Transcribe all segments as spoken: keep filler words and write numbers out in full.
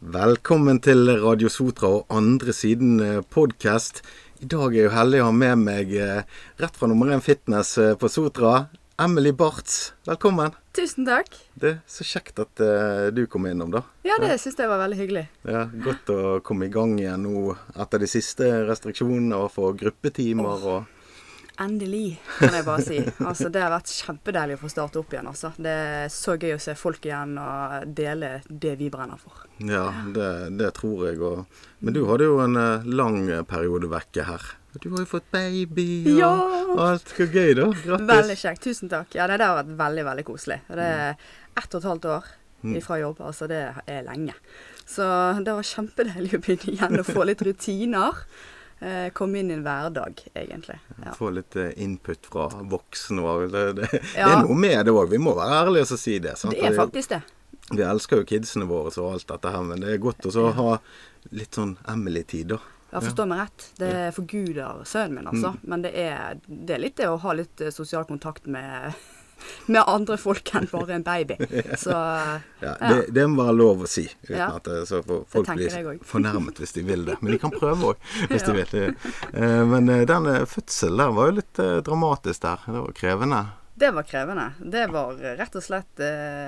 Velkommen til Radio Sotra og andre siden podcast. I dag er jeg jo heldig å ha med meg rett fra nummer én fitness på Sotra, Emily Bartz. Velkommen. Tusen takk. Det er så kjekt at uh, du kom innom da. Ja, det synes jeg var veldig hyggelig. Ja, godt å komme i gang igjen nå etter de siste restriksjonene og få gruppetimer oh. og... Endelig, kan jeg bare si. Altså, det har vært kjempedeilig å få starte opp igjen. Altså. Det er så gøy å se folk igjen og dele det vi brenner for. Ja, det, det tror jeg. Og... Men du hadde jo en uh, lang periode vekke her. Du har jo fått baby og, ja. og alt. Hvor gøy da. Grattis. Veldig kjekt. Tusen takk. Ja, det har vært veldig, veldig koselig. Det er ett og et halvt år ifra jobb. Altså, det er lenge. Så det var kjempedeilig å begynne igjen og få litt rutiner. Eh, kom inn i en hverdag, egentlig. Ja. Få litt uh, input fra voksne. Det, det, ja. det er noe med det også. Vi må være ærlige og si det. Sant? Det er faktisk det. Vi elsker jo kidsene våre og alt dette her, men det er godt å ha litt sånn Emily-tid da. Ja, forstår meg rett. Det er for Gud av sønnen min, altså. Mm. Men det er, det er litt det å ha litt sosial kontakt med... med andre folk enn bare en baby. Så, ja, ja. Det, det må være lov å si, uten ja. at så for folk blir fornærmet hvis de vil det. Men de kan prøve også, hvis ja. de vil det. Men den fødselen der var jo litt dramatisk der. Det var krevende. Det var krevende. Det var rett og slett,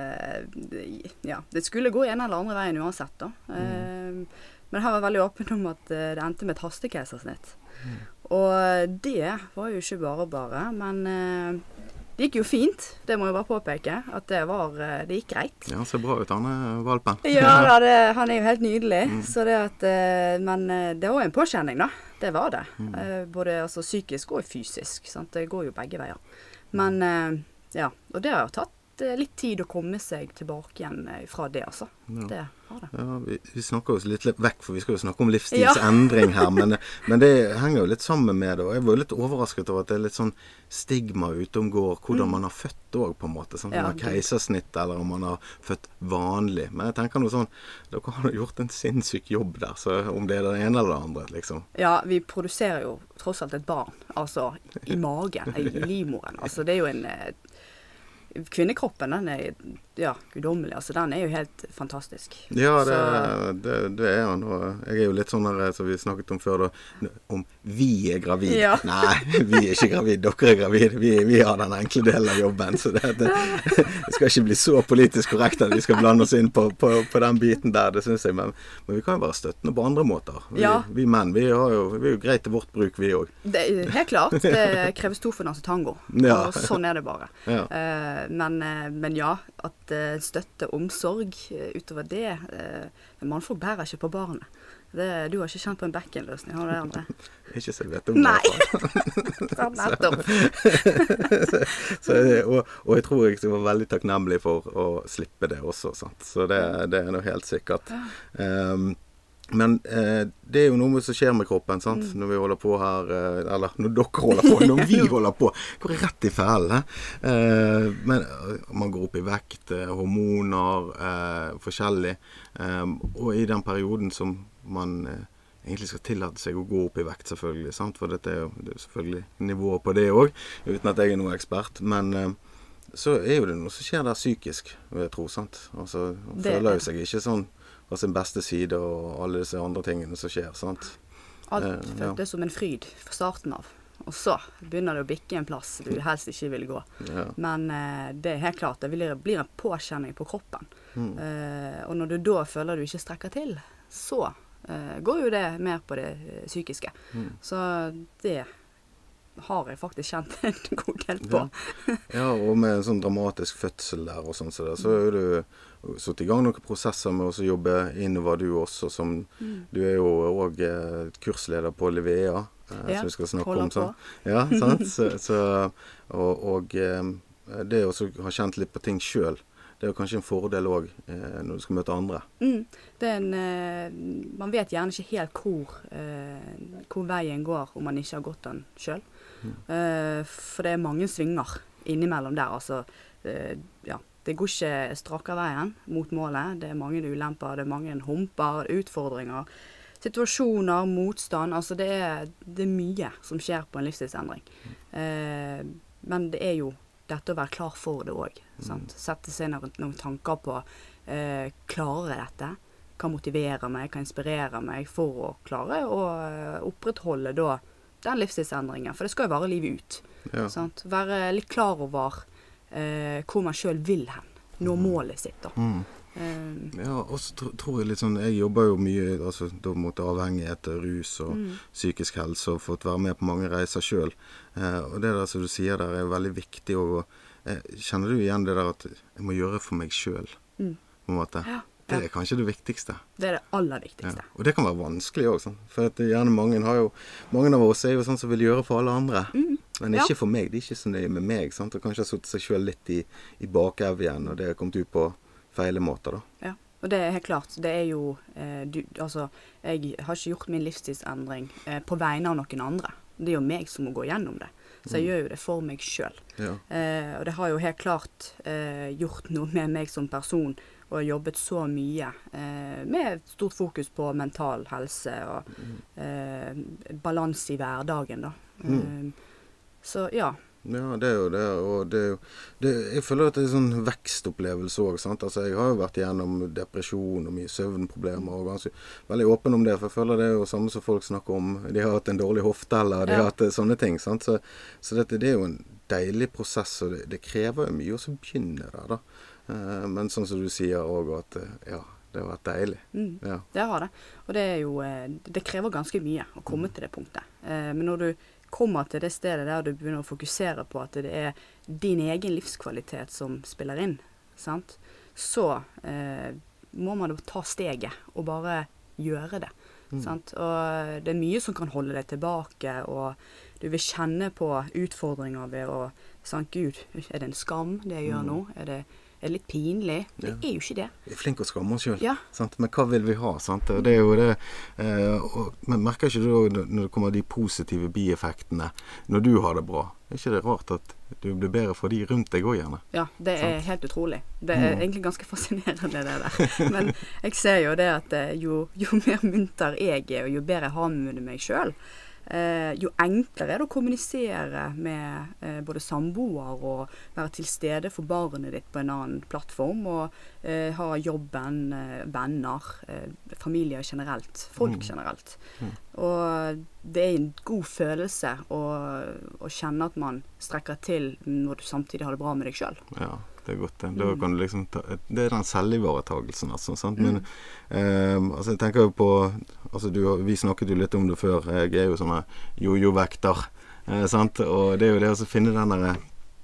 ja, det skulle gå en eller andre veien uansett da. Mm. Men jeg har vært veldig åpen om at det endte med et hastekeisersnitt. Mm. Og det var jo ikke bare bare, men... Det gikk jo fint, det må jeg bare påpeke, at det var, det gikk greit. Ja, han ser bra ut, han er valpen. Ja, da, det, han er jo helt nydelig, mm. så det at, men det var en påkjenning da, det var det. Mm. Både altså, psykisk og fysisk, sant? Det går jo begge veier. Men ja, og det har tatt litt tid å komme seg tilbake igjen fra det, altså. Ja. Det har det. Ja, vi, vi snakker oss litt, litt vekk, for vi skal jo snakke om livsstilsendring ja. her, men, men det henger jo litt sammen med det, og jeg var litt overrasket over at det er litt sånn stigma utomgår hvordan mm. man har født også, på en måte, sånn ja, keisersnitt, eller om man har født vanlig. Men jeg tenker noe sånn, dere har gjort en sinnssyk jobb der, så om det er det ene eller det andre, liksom. Ja, vi produserer jo tross alt et barn, altså i magen, i livmoren, altså det er jo en... Kvinnekroppen, den er ja, gudommelig, altså den er jo helt fantastisk. Ja, det, det, det er han, og jeg er jo litt sånn her, som vi snakket om før da, om vi er gravid. Ja. Nei, vi er ikke gravid, dere er gravid, vi, vi har den enkle delen av jobben, så det, det, det skal ikke bli så politisk korrekt at vi skal blande oss inn på, på, på den biten der, det synes jeg, men, men vi kan jo være støttende på andre måter. Vi, ja. vi menn, vi, har jo, vi er jo greit til vårt bruk, vi også. Det er helt klart, det kreves to for dans og tango, ja. og sånn er det bare. Ja. Uh, Men, men ja, at uh, støtte omsorg uh, utover det, uh, men mannfolk bærer ikke på barnet. Det, du har ikke kjent på en bekkenløsning, har du det, André? Ikke så jeg vet om det. Nei, sånn nettopp. så, så, og, og jeg tror jeg var veldig takknemlig for å slippe det også, sant? Så det, det er noe helt sikkert. Um, Men eh, det er jo noe som skjer med kroppen, sant? Mm. Når vi holder på her, eh, eller når dere holder på, når vi holder på, går rett i fælen. Eh, men man går opp i vekt, eh, hormoner, eh, forskjellig. Eh, og i den perioden som man eh, egentlig skal tillate seg å gå opp i vekt, selvfølgelig, sant? For dette er jo det er selvfølgelig nivået på det også, uten at jeg er noen ekspert. Men eh, så er jo det noe som skjer der psykisk, vil jeg tro, sant? Altså, man føler jo seg ikke sånn av sin beste side og alle disse andre tingene som skjer, sant? Alt eh, føltes ja. som en fryd fra starten av. Og så begynner det å bikke en plass du helst ikke vil gå. Ja. Men eh, det er helt klart, det blir, blir en påkjenning på kroppen. Mm. Eh, og når du da føler du ikke strekker til, så eh, går jo det mer på det psykiske. Mm. Så det har jeg faktisk kjent en god del på. Ja, ja og med en sånn dramatisk fødsel der og sånn, så, der, så er du satt i gang noen prosesser med å jobbe innover du også, som mm. du er jo også kursleder på Livea, eh, ja, som vi skal snakke om. Så. Ja, sant? Så, så, og, og det å ha kjent litt på ting selv, det er jo kanskje en fordel også eh, når du skal møte andre. Mm. Det er en, eh, man vet gjerne ikke helt hvor, eh, hvor veien går om man ikke har gått den selv. Mm. Eh, for det er mange svinger innimellom der, altså, eh, ja. Det går ikke strakker veien mot målet. Det er mange ulemper, det er mange humper, utfordringer, situasjoner, motstand. Altså det er, det er mye som skjer på en livsstilsendring. Eh, men det er jo dette å være klar for det også. Sant? Sette seg noen, noen tanker på, eh, klarer dette? kan motivere meg, kan inspirere meg for å klare å opprettholde da den livsstilsendringen. For det skal jo vare livet ut. Ja. Sant? Være litt klar over eh, hvor man selv vil hen. Nå målet sitt da. Mm. Um, ja, og så tro, tror jeg litt sånn, jeg jobber jo mye altså, da mot avhengighet, rus og mm. psykisk helse, og fått være med på mange reiser selv. Eh, og det der som du sier der er veldig viktig, og eh, kjenner du igjen det der at jeg må gjøre for meg selv, mm. på en måte? Ja. Det er kanskje det viktigste. Det er det aller viktigste. Ja. Og det kan være vanskelig også, sånn. For at gjerne mange har jo, mange av oss er jo sånn som vil gjøre for alle andre, mm. men ikke ja. For meg, det er ikke så nøye med meg, sant? Og kanskje har satt seg selv litt i, i bakevjen, og det har kommet ut på feile måter da. Ja, og det er helt klart, det er jo, eh, du, altså, jeg har ikke gjort min livsstilsendring eh, på vegne av noen andre. Det er jo meg som må gå gjennom det. Så jeg mm. gjør jo det for meg selv. Ja. Eh, og det har jo helt klart eh, gjort noe med meg som person, og har jobbet så mye eh, med stort fokus på mental helse og eh, balanse i hverdagen da. Mm. Eh, så ja. Ja, det er jo det, og det er jo, det, jeg føler at det er en sånn vekstopplevelse også, sant? Altså, jeg har jo vært igjennom depresjon og mye søvnproblemer, og ganske veldig åpen om det, for jeg føler det er jo samme som folk snakker om, de har hatt en dårlig hofte, eller de ja. Har hatt sånne ting, sant? Så, så dette, det er jo en deilig prosess, og det, det krever jo mye, og så begynner det da. Uh, men sånn som du sier også, at ja, det har vært deilig. Mm, ja. Det har det, og det er jo, det krever ganske mye å komme mm. til det punktet. Uh, men når du kommer til det stedet der du begynner å fokusere på at det er din egen livskvalitet som spiller inn, sant? Så eh, må man ta steget og bare gjøre det. Mm. Sant? Og det er mye som kan holde deg tilbake, og du vil kjenne på utfordringer ved å sant, Gud, er det en skam det jeg gjør nå? Er det er litt pinlig. Det ja. Er jo ikke det. Vi er flinke å skamme oss selv. Ja. Sant? Men hva vil vi ha? Sant? Det er jo det. Eh, og, men merker ikke du da, når det kommer de positive bieffektene, når du har det bra? Er ikke det rart at du blir bedre for de rundt deg også gjerne? Ja, det er sant? Helt utrolig. Det er mm. egentlig ganske fascinerende det der. Men jeg ser jo det at jo, jo mer munter jeg er, og jo bedre jeg har med meg selv, Eh, jo enklere er det å kommunisere med eh, både samboer og være til stede for barnet ditt på en annen plattform, og eh, ha jobben, eh, venner, eh, familier generelt, folk mm. generelt. Mm. Og det er en god følelse å, å kjenne at man strekker til når du samtidig har det bra med deg selv. Ja. Det er godt det. Da kan du liksom ta, det er den selvivaretagelsen, altså, sant? Men mm. eh, altså, jeg tenker jo på, altså, du, vi snakket jo litt om det før, jeg er jo sånne jojo-vekter, eh, sant? Og det er jo det å finne den der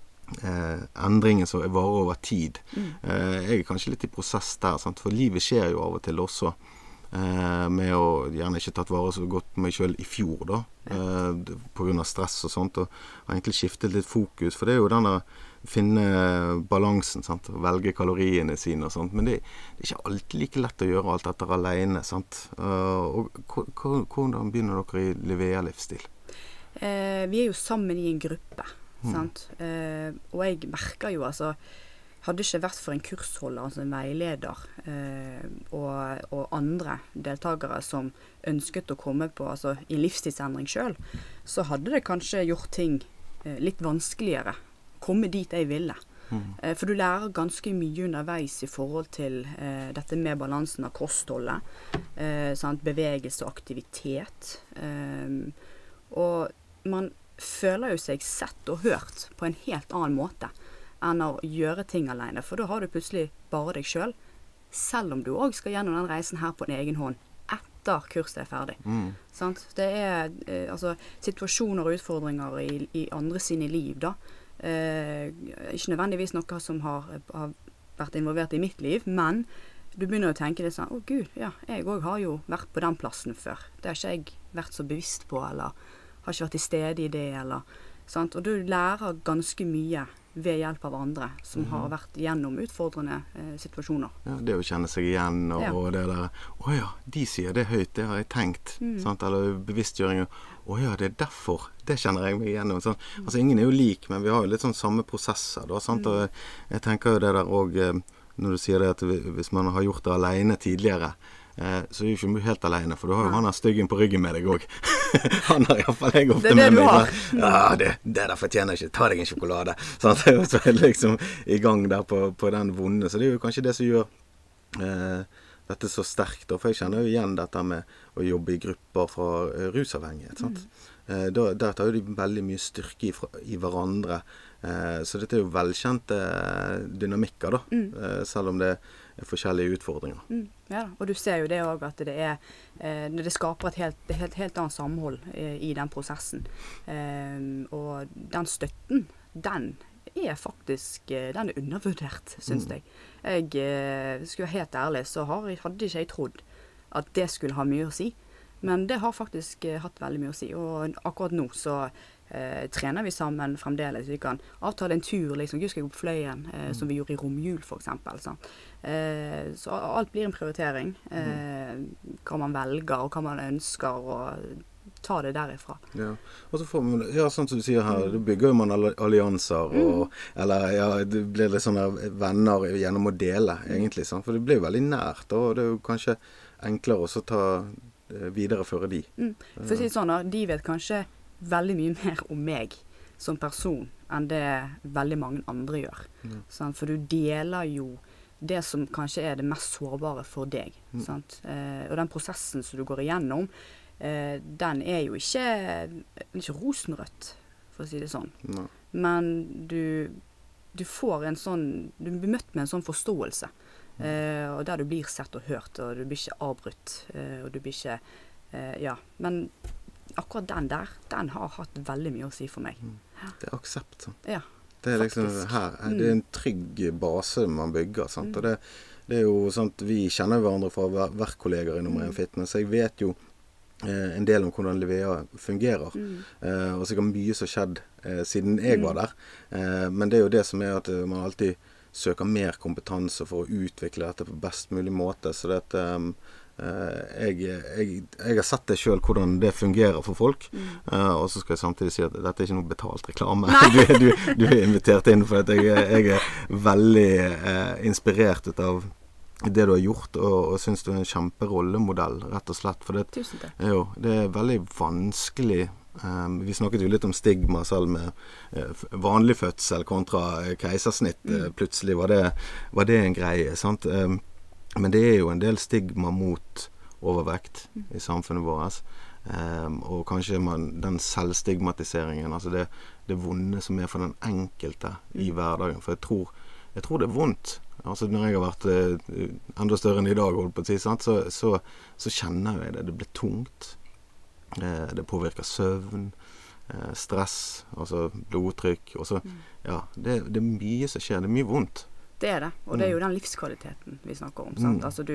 eh, endringen som varer over tid. Mm. Eh, jeg er kanskje litt i prosess der, sant? For livet skjer jo av og til også, eh, med å gjerne ikke tatt vare så godt på meg selv i fjor da, eh, på grunn av stress og sånt, og har egentlig skiftet litt fokus, for det er jo den der finne balansen, sant? Og velge kaloriene sine og sånt, men det, det er ikke alltid like lett å gjøre alt dette alene, sant? Uh, og hvordan begynner dere i Livea-livsstil? Eh, vi er jo sammen i en gruppe, mm. sant? Eh, og jeg merker jo, altså, hadde ikke vært for en kursholder, altså en veileder, eh, og, og andre deltakere som ønsket å komme på, altså i livsstilsendring selv, så hadde det kanskje gjort ting eh, litt vanskeligere, komme dit jeg ville. Mm. Eh, for du lærer ganske mye underveis i forhold til eh, dette med balansen av kostholdet, eh, sant? Bevegelse og aktivitet. Eh, og man føler jo seg sett og hørt på en helt annen måte enn å gjøre ting alene, for da har du plutselig bare deg selv, selv om du også skal gjennom den reisen her på en egen hånd, etter kurset er ferdig. Mm. Sant? Det er eh, altså, situasjoner og utfordringer i, i andre sine liv da, Eh, ikke nødvendigvis noe som har, har vært involvert i mitt liv, men du begynner å tenke det sånn, å Gud, ja, jeg også har jo vært på den plassen før. Det har ikke jeg vært så bevisst på, eller har ikke vært til stede i det, eller, sant? Og du lærer ganske mye ved hjelp av andre som mm. har vært gjennom utfordrende eh, situasjoner. Ja, det å kjenne seg igjen, og, ja. Og det der, å ja, de sier det høyt, det har jeg tenkt, mm. sant? Eller bevisstgjøring, å ja, det er derfor, det kjenner jeg meg igjennom. Sånn. Altså, ingen er jo lik, men vi har jo litt sånn samme prosesser, da, sant? Mm. Og jeg tenker jo det der også, når du sier det at hvis man har gjort det alene tidligere, eh, så er jo ikke helt alene, for du har jo han her styggen på ryggen med deg også. Han har i hvert fall jeg ofte med meg. Ja, det, det der fortjener jeg ikke, ta deg en sjokolade. Sant? Så er det liksom i gang der på, på den vonde. Så det er jo kanskje det som gjør, eh, dette så sterkt, for jeg kjenner jo igjen dette med å jobbe i grupper fra uh, rusavhengighet, sant? Mm. Uh, da, der tar jo de veldig mye styrke i, i hverandre, uh, så dette er jo velkjente dynamikker da, mm. uh, selv om det er forskjellige utfordringer. Mm. Ja, og du ser jo det også at det er, uh, det skaper et helt, helt, helt annet samhold uh, i den prosessen, uh, og den støtten, den er faktisk, den er undervurdert, synes mm. jeg. Jeg eh, skulle være helt ærlig, så har, hadde ikke jeg trodd at det skulle ha mye å si. Men det har faktisk eh, hatt veldig mye å si. Og akkurat nå så eh, trener vi sammen fremdeles. Vi kan avtale en tur, liksom, gud skal jeg gå på Fløyen, eh, mm. som vi gjorde i romjul for eksempel. Så, eh, så alt blir en prioritering. Eh, hva man velger og hva man ønsker, og ta det derifra. Ja, og så får man, ja, sånn som du sier her, mm. da bygger man allianser, og, mm. eller ja, det blir litt sånne venner gjennom å dele, egentlig, sant? For det blir jo veldig nært, og det er jo kanskje enklere også å ta videreføre de. Mm. For å si sånn, de vet kanskje veldig mye mer om meg som person, enn det veldig mange andre gjør. Mm. Sant? For du deler jo det som kanskje er det mest sårbare for deg. Mm. Sant? Eh, og den prosessen som du går igjennom, Eh, den er jo ikke, ikke rosenrødt, for å si det sånn. No. Men du, du får en sånn, du blir møtt med en sånn forståelse, mm. eh, og der du blir sett og hørt, og du blir ikke avbrutt, eh, og du blir ikke, eh, ja, men akkurat den der, den har hatt veldig mye å si for meg. Mm. Det er aksept, sant? Ja, det er liksom faktisk. Her, det er en trygg base man bygger, sant? Mm. Og det, det er jo sånn at vi kjenner hverandre fra verkkolleger i Nummer én Fitness, så jeg vet jo en del om hvordan Livea fungerer. Mm. Eh, og sikkert mye som har skjedd eh, siden jeg var der. Eh, men det er jo det som er at man alltid søker mer kompetanse for å utvikle dette på best mulig måte. Så det at um, jeg, jeg, jeg har sett det selv hvordan det fungerer for folk. Mm. Uh, og så skal jeg samtidig si at dette er ikke noe betalt reklame. Du, du, du er invitert inn for at jeg, jeg er veldig uh, inspirert ut av det du har gjort, og, og synes du er en kjemperollemodell, rett og slett. For det, Tusen takk. Jo, det er veldig vanskelig. Um, vi snakket jo litt om stigma selv med uh, vanlig fødsel kontra uh, keisersnitt. Mm. Uh, plutselig var det, var det en greie, sant? Um, men det er jo en del stigma mot overvekt mm. i samfunnet vårt. Um, og kanskje man, den selvstigmatiseringen, altså det, det vonde som er for den enkelte mm. i hverdagen. For jeg tror, jeg tror det er vondt. Altså når jeg har vært eh, enda større enn i dag, holdt på å si, sant? Så, så, så kjenner jeg det. Det blir tungt. Eh, det påvirker søvn, eh, stress, altså blodtrykk. Og så, mm. ja, det, det er mye som skjer. Det er mye vondt. Det er det. Og det er jo den livskvaliteten vi snakker om. Sant? Mm. Altså du,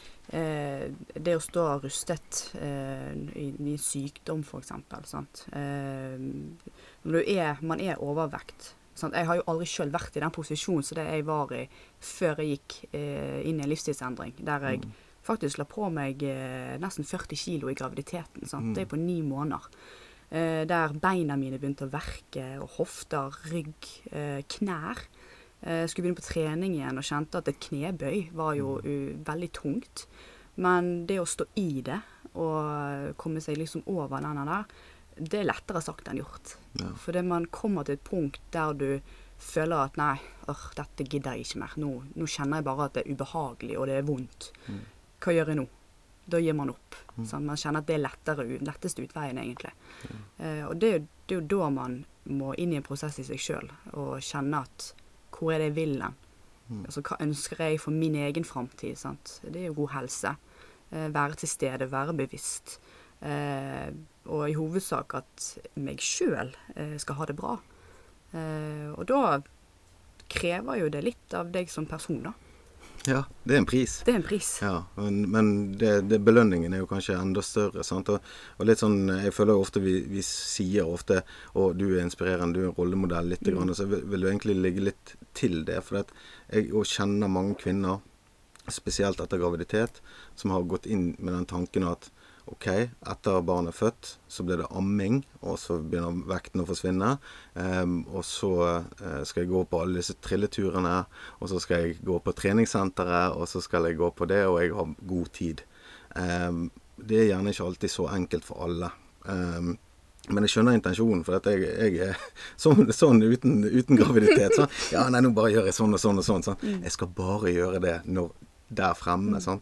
eh, det å stå rustet eh, i, i sykdom, for eksempel. Sant? Eh, når du er, man er overvekt. Jeg har jo aldri selv vært i den posisjonen som det jeg var i før jeg gikk eh, inn i en livsstilsendring, der jeg mm. faktisk la på meg eh, nesten førti kilo i graviditeten. Sant? Mm. Det er på ni måneder. Eh, der beina mine begynte å verke, og hofter, rygg, eh, knær. Jeg eh, skulle begynne på trening igjen og kjente at et knebøy var jo uh, veldig tungt. Men det å stå i det og komme seg liksom over denne der, det er lettere sagt enn gjort. Ja. Fordi man kommer til et punkt der du føler at nei, øh, dette gidder jeg ikke mer. Nå, nå kjenner jeg bare at det er ubehagelig og det er vondt. Mm. Hva gjør jeg nå? Da gir man opp. Mm. Sånn, man kjenner at det er lettere, letteste utveien egentlig. Mm. Eh, og det, det er jo da man må inn i en prosess i seg selv og kjenne at hvor er det jeg vil den? Mm. Altså, hva ønsker jeg for min egen fremtid? Sant? Det er jo god helse. Eh, være til stede, være bevisst. Eh, og i hovedsak at meg selv eh, skal ha det bra. Eh, og da krever jo det litt av deg som person da. Ja, det er en pris. Det er en pris. Ja, men, men det, det belønningen er jo kanskje enda større, sant? Og, og litt sånn, jeg føler jo ofte vi, vi sier ofte, å, du er inspirerende, du er en rollemodell litt, mm. grann, og så vil, vil du egentlig ligge litt til det, for at jeg jo kjenner mange kvinner, spesielt etter graviditet, som har gått inn med den tanken at ok, etter barnet er født, så blir det amming, og så begynner vekten å forsvinne, um, og så uh, skal jeg gå på alle disse trilleturene, og så skal jeg gå på treningssenteret, og så skal jeg gå på det, og jeg har god tid. Um, det er gjerne ikke alltid så enkelt for alle. Um, men jeg skjønner intensjonen, for at jeg, jeg er sånn, sånn uten, uten graviditet. Så, ja, nei, nå bare gjør jeg sånn og sånn og sånn. sånn. Jeg skal bare gjøre det når der fremme, sant?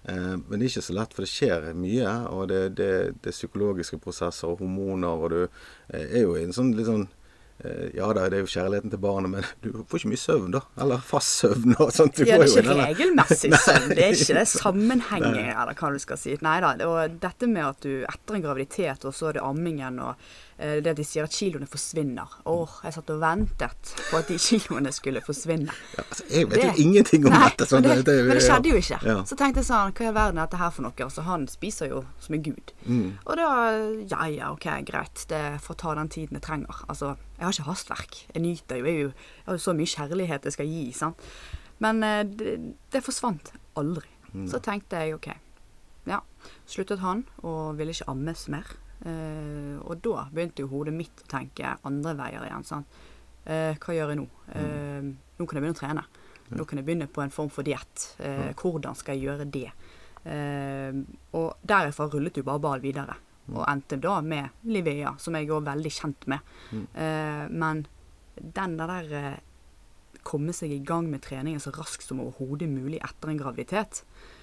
Eh, men det er ikke så lett, for det skjer mye, og det, det, det er psykologiske prosesser og hormoner, og du eh, er jo i en sånn litt sånn ja da, det er jo kjærligheten til barnet, men du får ikke mye søvn da, eller fast søvn og sånt. Du ja, det er ikke denne... regelmessig søvn, det er ikke det sammenhengen, eller hva du skal si. Neida, og dette med at du etter en graviditet, og så er det ammingen, og eh, det at de sier at kiloene forsvinner. Åh, jeg satt og ventet på at de kiloene skulle forsvinne. Ja, altså, jeg vet det... jo ingenting om Nei, dette. Sånn, det, det, det, men det skjedde jo ikke. Ja. Så tenkte jeg sånn, hva er verden dette her for noe? Så han spiser jo som en gud. Mm. Og da, ja, ja, ok, greit, det får ta den tiden jeg trenger. Altså, jeg har ikke hastverk. Jeg nyter jo, jeg, jo, jeg har jo så mye kjærlighet jeg skal gi, sant? Men eh, det, det forsvant aldri. Mm. Så tenkte jeg, ok, ja, sluttet han, og ville ikke ammes mer. Eh, og da begynte jo hodet mitt å tenke andre veier igjen, sant? Eh, hva gjør jeg nå? Eh, nå kan jeg begynne å trene. Nå kan jeg begynne på en form for diett. Eh, hvordan skal jeg gjøre det? Eh, og derifra rullet jo bare ball videre. Og endte da med Livea, som jeg er veldig kjent med. Mm. Eh, men den der eh, komme seg i gang med treningen så raskt som overhodet mulig etter en graviditet,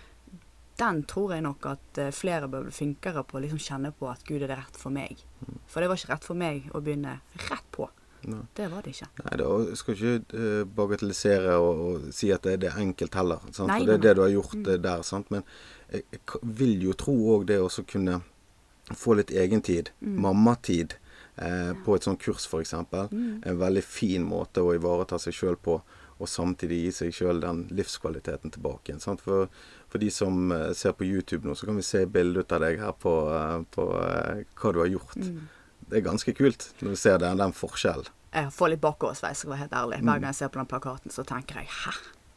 den tror jeg nok at eh, flere bør bli flinkere på å liksom kjenne på at Gud er det rett for meg. Mm. For det var ikke rett for meg å begynne rett på. Nei. Det var det ikke. Nei, da skal ikke uh, bagatellisere og, og si at det, det er enkelt heller. Sant? Nei, for det er det du har gjort mm. der. Sant? Men jeg, jeg vil jo tro også det å kunne få litt egentid, mm. mammatid, eh, ja. på et sånt kurs for eksempel. Mm. En veldig fin måte å ivareta seg selv på, og samtidig gi seg selv den livskvaliteten tilbake igjen. Sant? For, for de som uh, ser på YouTube nå, så kan vi se bilder ut av deg her på, uh, på uh, hva du har gjort. Mm. Det er ganske kult når du ser den, den forskjellen. Jeg får litt bakoversveis, skal være helt ærlig. Hver gang jeg ser på den plakaten, så tenker jeg, hæ?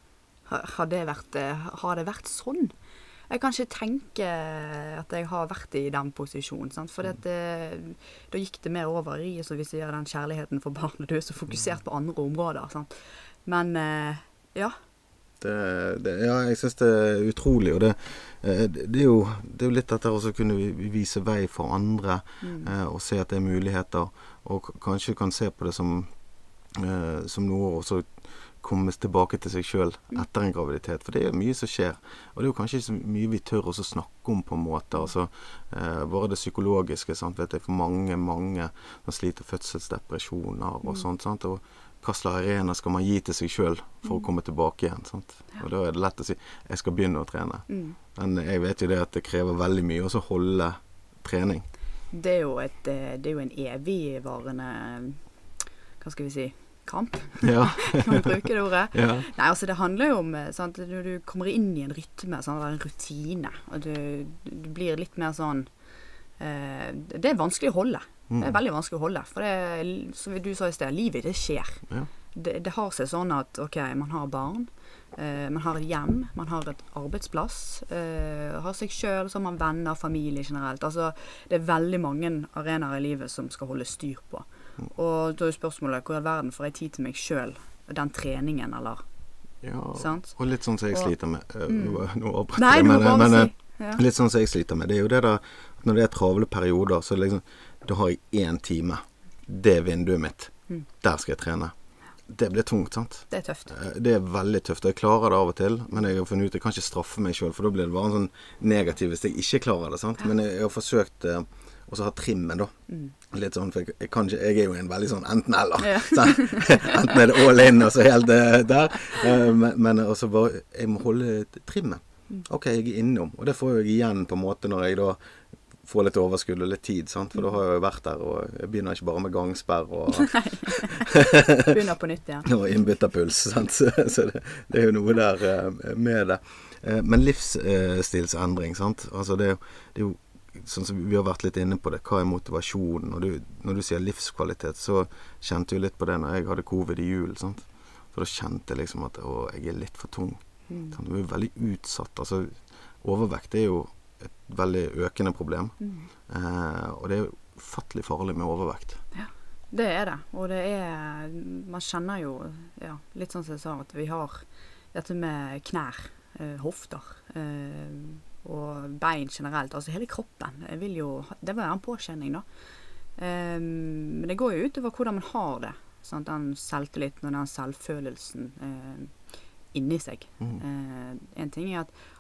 Har det vært, har det vært sånn? Jeg kan ikke tenke at jeg har vært i den posisjonen, sant? For det, da gikk det mer over i, så vi sier, den kjærligheten for barnet. Du er så fokusert på andre områder, sant? Men, ja. Det, det, ja, jeg synes det er utrolig, og det, det, er, jo, det er jo litt dette å kunne vise vei for andre, mm. eh, og se at det er muligheter, og kanskje kan se på det som, eh, som noe, og så komme tilbake til seg selv etter en graviditet, for det er jo mye som skjer, og det er jo kanskje ikke så mye vi tør å snakke om på en måte, altså, eh, bare det psykologiske, sant, vet jeg, for mange, mange som sliter fødselsdepresjoner og sånt, sant, og hva slags arena skal man gi til seg selv for å komme tilbake igjen, sant? Ja. Og da er det lett å si, jeg skal begynne å trene. Mm. Men jeg vet jo det at det krever veldig mye å holde trening. Det er jo, et, det er jo en evigvarende, hva skal vi si, kamp. Ja. Kan man bruke det ordet? Ja. Nei, altså det handler jo om, sant, når du kommer inn i en rytme, sånn, en rutine, og du, du blir litt mer sånn, eh, det er vanskelig å holde. Mm. Det er veldig vanskelig å holde, for det, som du sa i sted, livet, det skjer. Ja. Det, det har seg sånn at, ok, man har barn, eh, man har et hjem, man har et arbeidsplass, eh, har seg selv, så har man venner, familie generelt. Altså, det er veldig mange arenaer i livet som skal holde styr på. Mm. Og da er spørsmålet, hvor er verden får jeg tid til meg selv, den treningen, eller? Ja, sant? Og litt sånn som jeg og, sliter med. Uh, mm. Nå, nå Nei, jeg, men, bare men, si. Ja. Litt sånn som jeg sliter med. Det er jo det da, når det er travle perioder, så liksom, da har jeg én time. Det er vinduet mitt. Mm. Der skal jeg trene. Det blir tungt, sant? Det er tøft. Det er veldig tøft. Jeg klarer det av og til, men jeg har funnet ut, jeg kan ikke straffe meg selv, for da blir det bare en sånn negativ hvis jeg ikke klarer det, sant? Men jeg, jeg har forsøkt uh, også å ha trimmen da. Mm. Litt sånn, for jeg, jeg, kan ikke, jeg er jo en veldig sånn enten eller. Ja. Enten er det all in, og så helt uh, der. Uh, men, men også bare, jeg må holde trimmen. Mm. Ok, jeg er innom, og det får jeg igjen på en måte når jeg da få litt overskudd og litt tid, sant? For da har jeg jo vært der, og jeg begynner ikke bare med gangsperr og begynner på nytt, ja. Og innbytterpuls, sant? Så, så det, det er jo noe der uh, med det. Uh, men livsstilsendring, sant? Altså det, det er jo, sånn som vi har vært litt inne på det, hva er motivasjonen? Og du, når du sier livskvalitet, så kjente jeg litt på det når jeg hadde covid i jul, sant? For da kjente jeg liksom at å, jeg er litt for tung. Mm. Du er jo veldig utsatt. Altså, overvekt er jo et veldig økende problem. Mm. Eh, og det er jo fattelig farlig med overvekt. Ja, det er det. Og det er, man kjenner jo, ja, litt sånn som jeg sa, at vi har dette med knær, eh, hofter, eh, og bein generelt, altså hele kroppen. Jeg vil jo, det var en påkjenning da. Eh, men det går jo ut over hvordan man har det. Sant? Den selvtilliten og den selvfølelsen eh, inni seg. Mm. Eh, en ting er at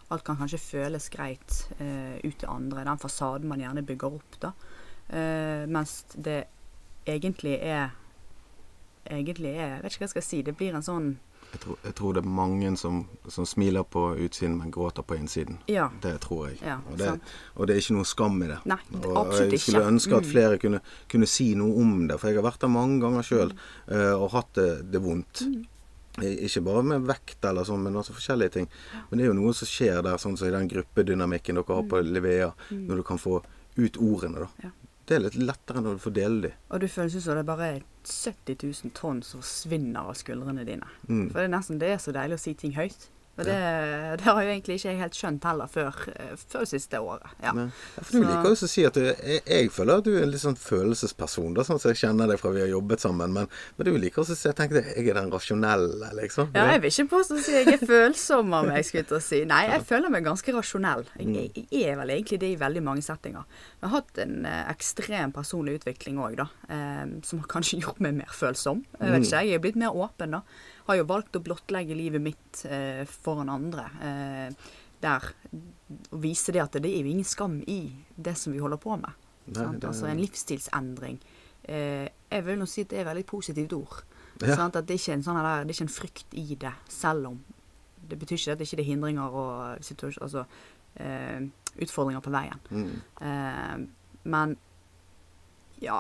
alt kan kanskje føles greit eh, ut til andre, den fasaden man gjerne bygger opp da. Eh, mens det egentlig er, egentlig er, jeg vet ikke hva jeg skal si, det blir en sånn Jeg tror, jeg tror det er mange som, som smiler på utsiden, men gråter på innsiden. Ja. Det tror jeg. Ja, og, det, og det er ikke noe skam i det. Nei, det og, absolutt jeg skulle ikke. ønske at Mm. flere kunne, kunne si noe om det, for jeg har vært der mange ganger selv, Mm. uh, og hatt det, det vondt. Mm. Ikke bare med vekt eller sånn, men også forskjellige ting. Men det er jo noe som skjer der, sånn som i den gruppedynamikken dere har på Livea, Mm. når du kan få ut ordene da. Ja. Det er litt lettere når du får dele de. Og du føles ut som det er bare sytti tusen tonn som svinner av skuldrene dine. Mm. For det er nesten det er så deilig å si ting høyt. Og det, det har jo egentlig ikke jeg helt skjønt heller før, eh, før siste året. Ja. Nei. Ja, for du Så- liker jo å si at du, jeg, jeg føler at du er en litt sånn følelsesperson, da, sånn som jeg kjenner deg fra vi har jobbet sammen, men, men du liker også å si, jeg tenker jeg er den rasjonelle, liksom. Ja, jeg vil ikke påstå å si jeg er følsom av meg, skulle jeg til å si. Nei, jeg føler meg ganske rasjonell. Jeg, jeg er vel egentlig det i veldig mange settinger. Jeg har hatt en eh, ekstrem personlig utvikling også, da, eh, som har kanskje gjort meg mer følsom. Jeg vet ikke, jeg er blitt mer åpen, da. Har jo valgt å blottlegge livet mitt eh, foran andre. Eh, der, å vise det at det er jo ingen skam i det som vi holder på med. Nei, Sant? det- Altså en livsstilsendring. Eh, jeg vil nå si at det er et veldig positivt ord. Ja. Sant? At det ikke er en sånn der, det er ikke en frykt i det, selv om det betyr ikke at det ikke er hindringer og situasjon, altså, eh, utfordringer på veien. Mm. Eh, men ja,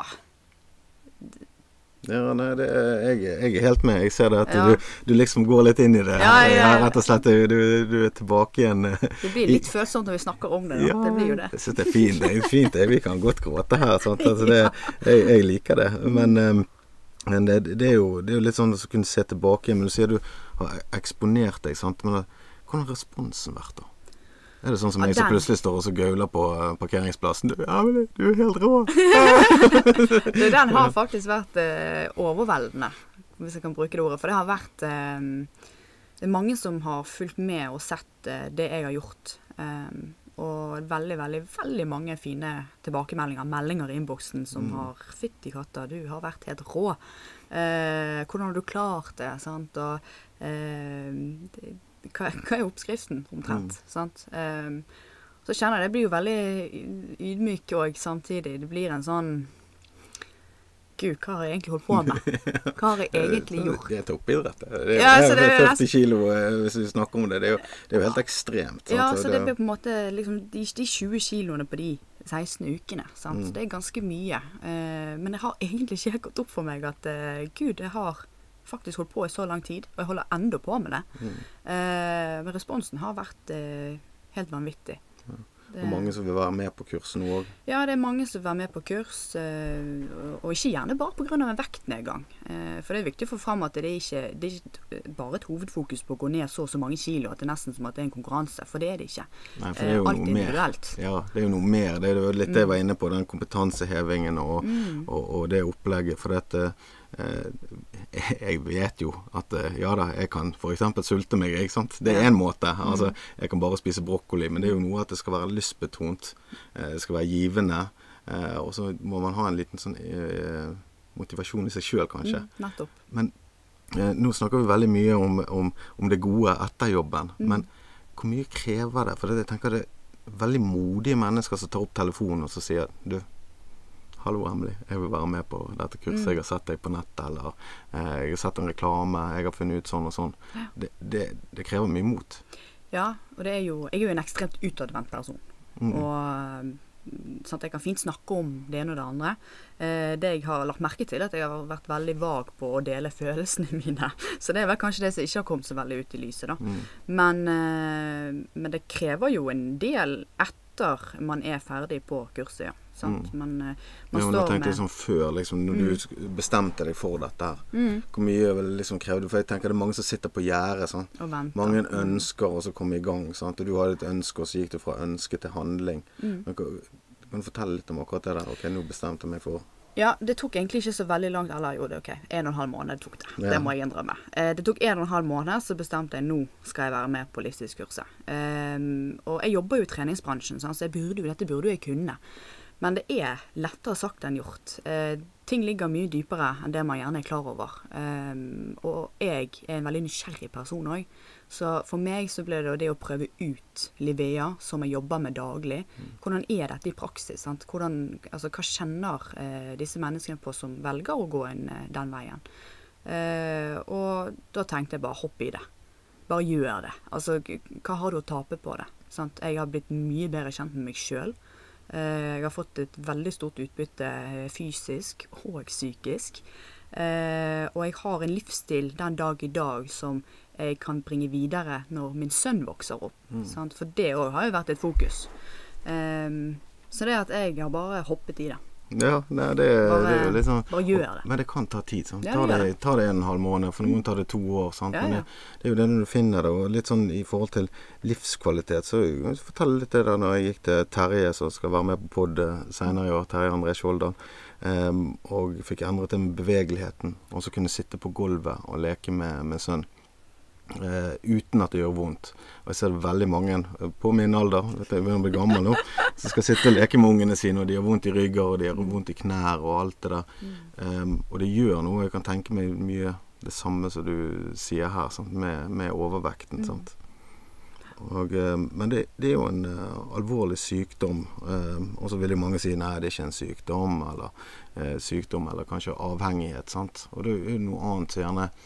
Ja, nei, det er, jeg, jeg er helt med. Jeg ser det at Ja. du, du liksom går litt inn i det. Ja, ja, ja. Rett og slett, du, du er tilbake igjen. eh, det blir litt følsomt når vi snakker om det. Da. Ja, Det blir jo det. jeg synes det er fint. Det er fint. det. Vi kan godt gråte her. Sant? Altså, det, jeg, jeg liker det. Men, eh, men det, det, er jo, det er jo litt sånn å kunne se tilbake igjen. Men du sier du har eksponert deg, sant? Men hvordan har responsen vært da? Er det sånn som Ja, jeg som den- plutselig står og så gauler på eh, parkeringsplassen? Du, ja, men du er helt rå. Du, den har faktisk vært eh, overveldende, hvis jeg kan bruke det ordet. For det har vært eh, det er mange som har fulgt med og sett eh, det jeg har gjort. Eh, og veldig, veldig, veldig mange fine tilbakemeldinger, meldinger i innboksen som har fytti katta, du har vært helt rå. Eh, hvordan har du klart det? Sant? Og eh, det, hva, hva er oppskriften omtrent? Sant? Eh, så kjenner jeg det blir jo veldig ydmyk og samtidig. Det blir en sånn Gud, hva har jeg egentlig holdt på med? Hva har jeg egentlig gjort? Det er toppidrett. Det er, Ja, det så er det er førti nesten- kilo, eh, hvis vi snakker om det. Det er jo, det er jo helt ekstremt. Sant? Ja, Så så det blir på en måte liksom, de, de tjue kiloene på de seksten ukene. Sant? Mm. Så det er ganske mye. Eh, men det har egentlig ikke helt gått opp for meg at eh, Gud, jeg har faktisk holdt på i så lang tid, og jeg holder enda på med det. Mm. Eh, men responsen har vært eh, helt vanvittig. Det- Og mange som vil være med på kurset nå også. Ja, det er mange som vil være med på kurs, eh, og ikke gjerne bare på grunn av en vektnedgang. Eh, for det er viktig å få fram at det er ikke, det er ikke bare et hovedfokus på å gå ned så og så mange kilo, at det er nesten som at det er en konkurranse, for det er det ikke. Nei, for det er jo Eh, alt noe mer. individuelt. Ja, det er jo noe mer. Det er jo litt det jeg var inne på, den kompetansehevingen og, Mm. og, og det opplegget. For dette, eh, jeg vet jo at eh, ja da, jeg kan for eksempel sulte meg, ikke sant? Det er Ja. en måte. Altså, jeg kan bare spise brokkoli, men det er jo noe at det skal være lystbetont. Eh, det skal være givende. Eh, og så må man ha en liten sånn eh, motivasjon i seg selv, kanskje. Mm, nettopp. Men eh, nå snakker vi veldig mye om, om, om det gode etter jobben. Mm. Men hvor mye krever det? For det, jeg tenker det er veldig modige mennesker som tar opp telefonen og så sier du, hallo Emily, jeg vil være med på dette kurset. Mm. Jeg har sett deg på nettet, eller eh, jeg har sett en reklame, jeg har funnet ut sånn og sånn. Ja. Det, det, det krever mye mot. Ja, og det er jo, jeg er jo en ekstremt utadvendt person. Mm. Og sånn at jeg kan fint snakke om det ene og det andre. Eh, det jeg har lagt merke til, er at jeg har vært veldig vag på å dele følelsene mine. Så det er vel kanskje det som ikke har kommet så veldig ut i lyset da. Mm. Men, eh, men det krever jo en del etter man er ferdig på kurset, ja. Sant? Mm. Man, eh, Ja, man men jeg står tenkte med... liksom før, liksom, når du bestemte deg for dette her, Mm, hvor mye vil det liksom kreve? For jeg tenker det er mange som sitter på gjerdet, sånn. og venter. Mange Mm. ønsker og så komme i gang, sant? Og du hadde et ønske, og så gikk du fra ønske til handling. Mm. Men, kan, kan du fortelle litt om akkurat det der? Ok, nå bestemte jeg meg for... Ja, det tok egentlig ikke så veldig langt, eller jo, det er ok, en og en halv måned tok det. Ja. Det må jeg innrømme. Eh, det tok en og en halv måned, så bestemte jeg, nå skal jeg være med på livsstilskurset. Eh, og jeg jobber jo i treningsbransjen, sant? Så jeg burde jo, dette burde jo jeg kunne. Men det er lettere sagt enn gjort. Eh, ting ligger mye dypere enn det man gjerne er klar over. Um, og jeg er en veldig nysgjerrig person også. Så for meg så ble det det å prøve ut Livea, som jeg jobber med daglig. Hvordan er dette i praksis? Sant? Hvordan, altså, hva kjenner eh, disse menneskene på som velger å gå inn eh, den veien? Eh, og da tenkte jeg bare hopp i det. Bare gjør det. Altså, hva har du å tape på det? Sant? Jeg har blitt mye bedre kjent med meg selv. Jeg har fått et veldig stort utbytte fysisk og psykisk. Og jeg har en livsstil den dag i dag som jeg kan bringe videre når min sønn vokser opp. Mm. Sant? For det også har jo vært et fokus. Så det at jeg har bare hoppet i det. Ja, nei, det, bare, det er jo litt sånn, bare gjør det. Men det kan ta tid. Sant? Ja, ta, det, det. ta det en halv måned, for noen tar det to år. Sant? Ja, ja. Men det, det er jo det når du finner det, og litt sånn i forhold til livskvalitet. Så jeg kan fortelle litt det der når jeg gikk til Terje, som skal være med på podd senere i år, Terje André Skjoldal, um, og fikk endret det med bevegeligheten, og så kunne sitte på gulvet og leke med, med sønn. Uh, uten at det gjør vondt. Og jeg ser det veldig mange på min alder, vet du, jeg begynner å bli gammel nå, som skal sitte og leke med ungene sine, og de har vondt i rygger, og de har vondt i knær og alt det der. Um, og det gjør noe. Jeg kan tenke meg mye det samme som du sier her, sant? Med, med overvekten. Mm. Sant? Og, um, men det, det er jo en uh, alvorlig sykdom, um, og så vil jo mange si nei, det er ikke en sykdom, eller uh, sykdom, eller kanskje avhengighet. Sant? Og det er jo noe annet som gjerne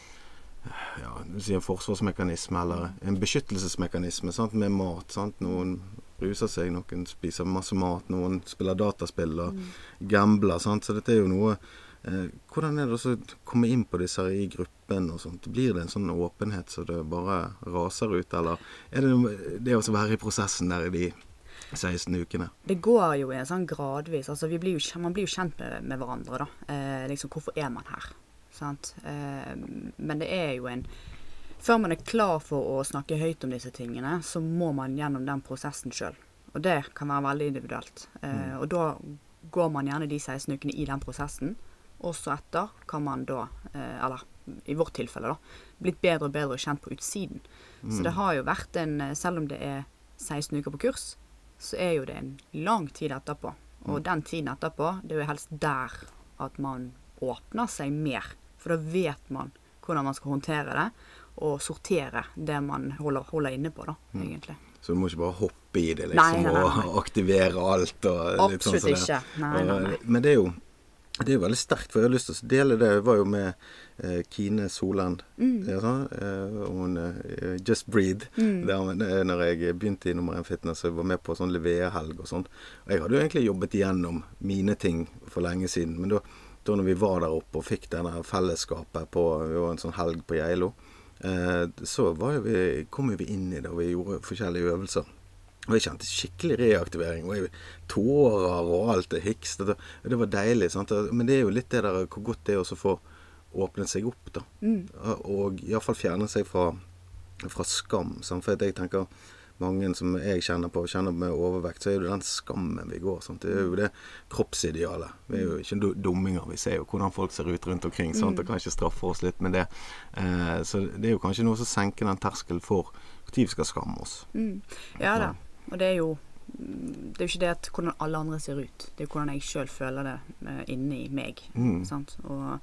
ja, du sier en forsvarsmekanisme eller en beskyttelsesmekanisme, sant, med mat, sant, noen ruser seg, noen spiser masse mat, noen spiller dataspill og mm. gambler, sant, så dette er jo noe eh, hvordan er det å komme inn på disse i gruppen og sånt, blir det en sånn åpenhet så det bare raser ut, eller er det det å være i prosessen der i de seksten ukene? Det går jo i en sånn gradvis, altså vi blir jo, man blir jo kjent med, med hverandre da, eh, liksom hvorfor er man her? Sant? Eh, men det er jo en før man er klar for å snakke høyt om disse tingene, så må man gjennom den prosessen selv. Og det kan være veldig individuelt. Eh, mm. Og da går man gjerne de seksten ukene i den prosessen, og så etter kan man da, eh, eller i vårt tilfelle da, blitt bedre og bedre kjent på utsiden. Mm. Så det har jo vært en, selv om det er seksten uker på kurs, så er jo det en lang tid etterpå. Og mm. den tiden etterpå, det er jo helst der at man åpner seg mer. For da vet man hvordan man skal håndtere det, og sortere det man holder, holder inne på da, mm. egentlig. Så du må ikke bare hoppe i det, liksom, nei, nei, nei. Og aktivere alt. Og absolutt litt sånn ikke. Nei, nei, nei. Men det er jo det er jo veldig sterkt, for jeg har lyst til å dele det. Jeg var jo med eh, Kine Solend, mm. ja, sånn, eh, og hun eh, Just Breathe, mm. der, når jeg begynte i Nummer én Fitness, og jeg var med på sånn Livea-helg og sånn. Og jeg hadde jo egentlig jobbet igjennom mine ting for lenge siden, men da, da når vi var der oppe og fikk denne fellesskapet på, vi var en sånn helg på Geilo, eh, så var jo vi, kom jo vi inn i det, og vi gjorde forskjellige øvelser. Og jeg kjente skikkelig reaktivering, og jeg, tårer og alt det hikst, det, det var deilig, sant? Men det er jo litt det der, hvor godt det er å få åpnet seg opp da, mm. og i hvert fall fjerne seg fra, fra skam, sant? For jeg tenker, mange som jeg kjenner på, kjenner med overvekt, så er det den skammen vi går, sant? Det er jo det kroppsidealet, vi er jo ikke dumminger, vi ser jo hvordan folk ser ut rundt omkring, sant? Og kan ikke straffe oss litt med det, eh, så det er jo kanskje noe som senker den terskel for hvor vi skal skamme oss. Mm. Ja da. Og det er jo det er jo ikke det at hvordan alle andre ser ut. Det er jo hvordan jeg selv føler det uh, inni meg. Mm. Sant? Og,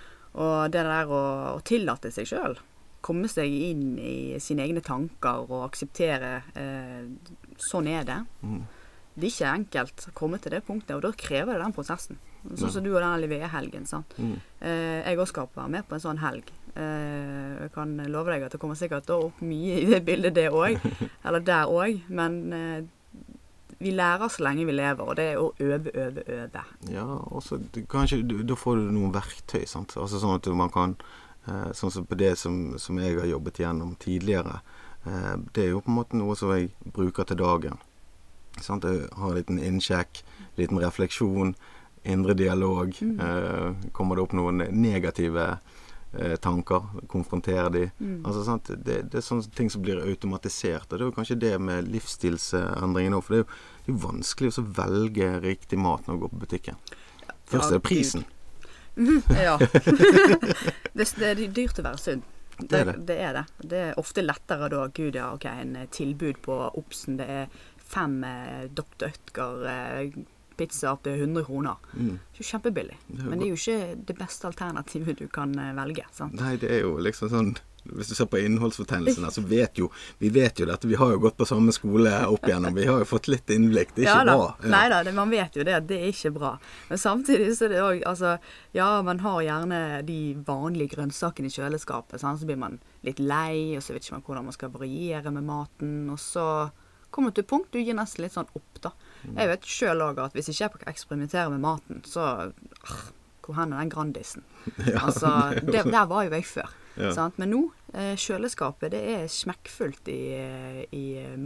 og det der å, å tillate seg selv, komme seg inn i sine egne tanker og akseptere uh, sånn er det. Mm. Det er ikke enkelt å komme til det punktet, og da krever det den prosessen. Sånn som du og denne Livea-helgen. Sant? Mm. Uh, jeg også skal være med på en sånn helg. Uh, jeg kan love deg at det kommer sikkert opp mye i det bildet det også, eller der også, men uh, vi lærer så lenge vi lever, og det er å øve, øve, øve. Ja, også, kanskje, da får du noen verktøy, sant? Altså sånn at man kan, uh, sånn som på det som, som jeg har jobbet gjennom tidligere, uh, det er jo på en måte noe som jeg bruker til dagen. Sant? Jeg har en liten innsjekk, liten refleksjon, indre dialog, mm. uh, kommer det opp noen negative tanker, konfrontere de. Mm. Altså, sant? Det, det er sånne ting som blir automatisert, og det er jo kanskje det med livsstilsendringen nå, for det er jo, det er jo vanskelig å velge riktig mat når du går på butikken. Først er det prisen. Mm, ja. det, det er dyrt å være sunn. Det, det, er det. det er det. Det er ofte lettere da, gud ja, ok, en tilbud på Obsen, det er fem eh, doktor Ødgar eh, pizza til hundre kroner. Mm. Det er jo kjempebillig. Det er jo Men det er jo ikke det beste alternativet du kan eh, velge, sant? Nei, det er jo liksom sånn, hvis du ser på innholdsfortegnelsene, så vet jo, vi vet jo dette, vi har jo gått på samme skole opp igjennom, vi har jo fått litt innblikk, det er ikke ja, bra. Ja. Nei da, det, man vet jo det, at det er ikke bra. Men samtidig så er det også, altså, ja, man har gjerne de vanlige grønnsakene i kjøleskapet, sant? Så blir man litt lei, og så vet ikke man hvordan man skal variere med maten, og så kommer du til punkt, du gir nesten litt sånn opp da. Jeg vet selv også at hvis ikke jeg eksperimenterer med maten, så, ah, hvor hen er den Grandisen? Ja, altså, det, der var jo jeg før. Ja. Sant? Men nå, eh, kjøleskapet, det er smekkfullt i, i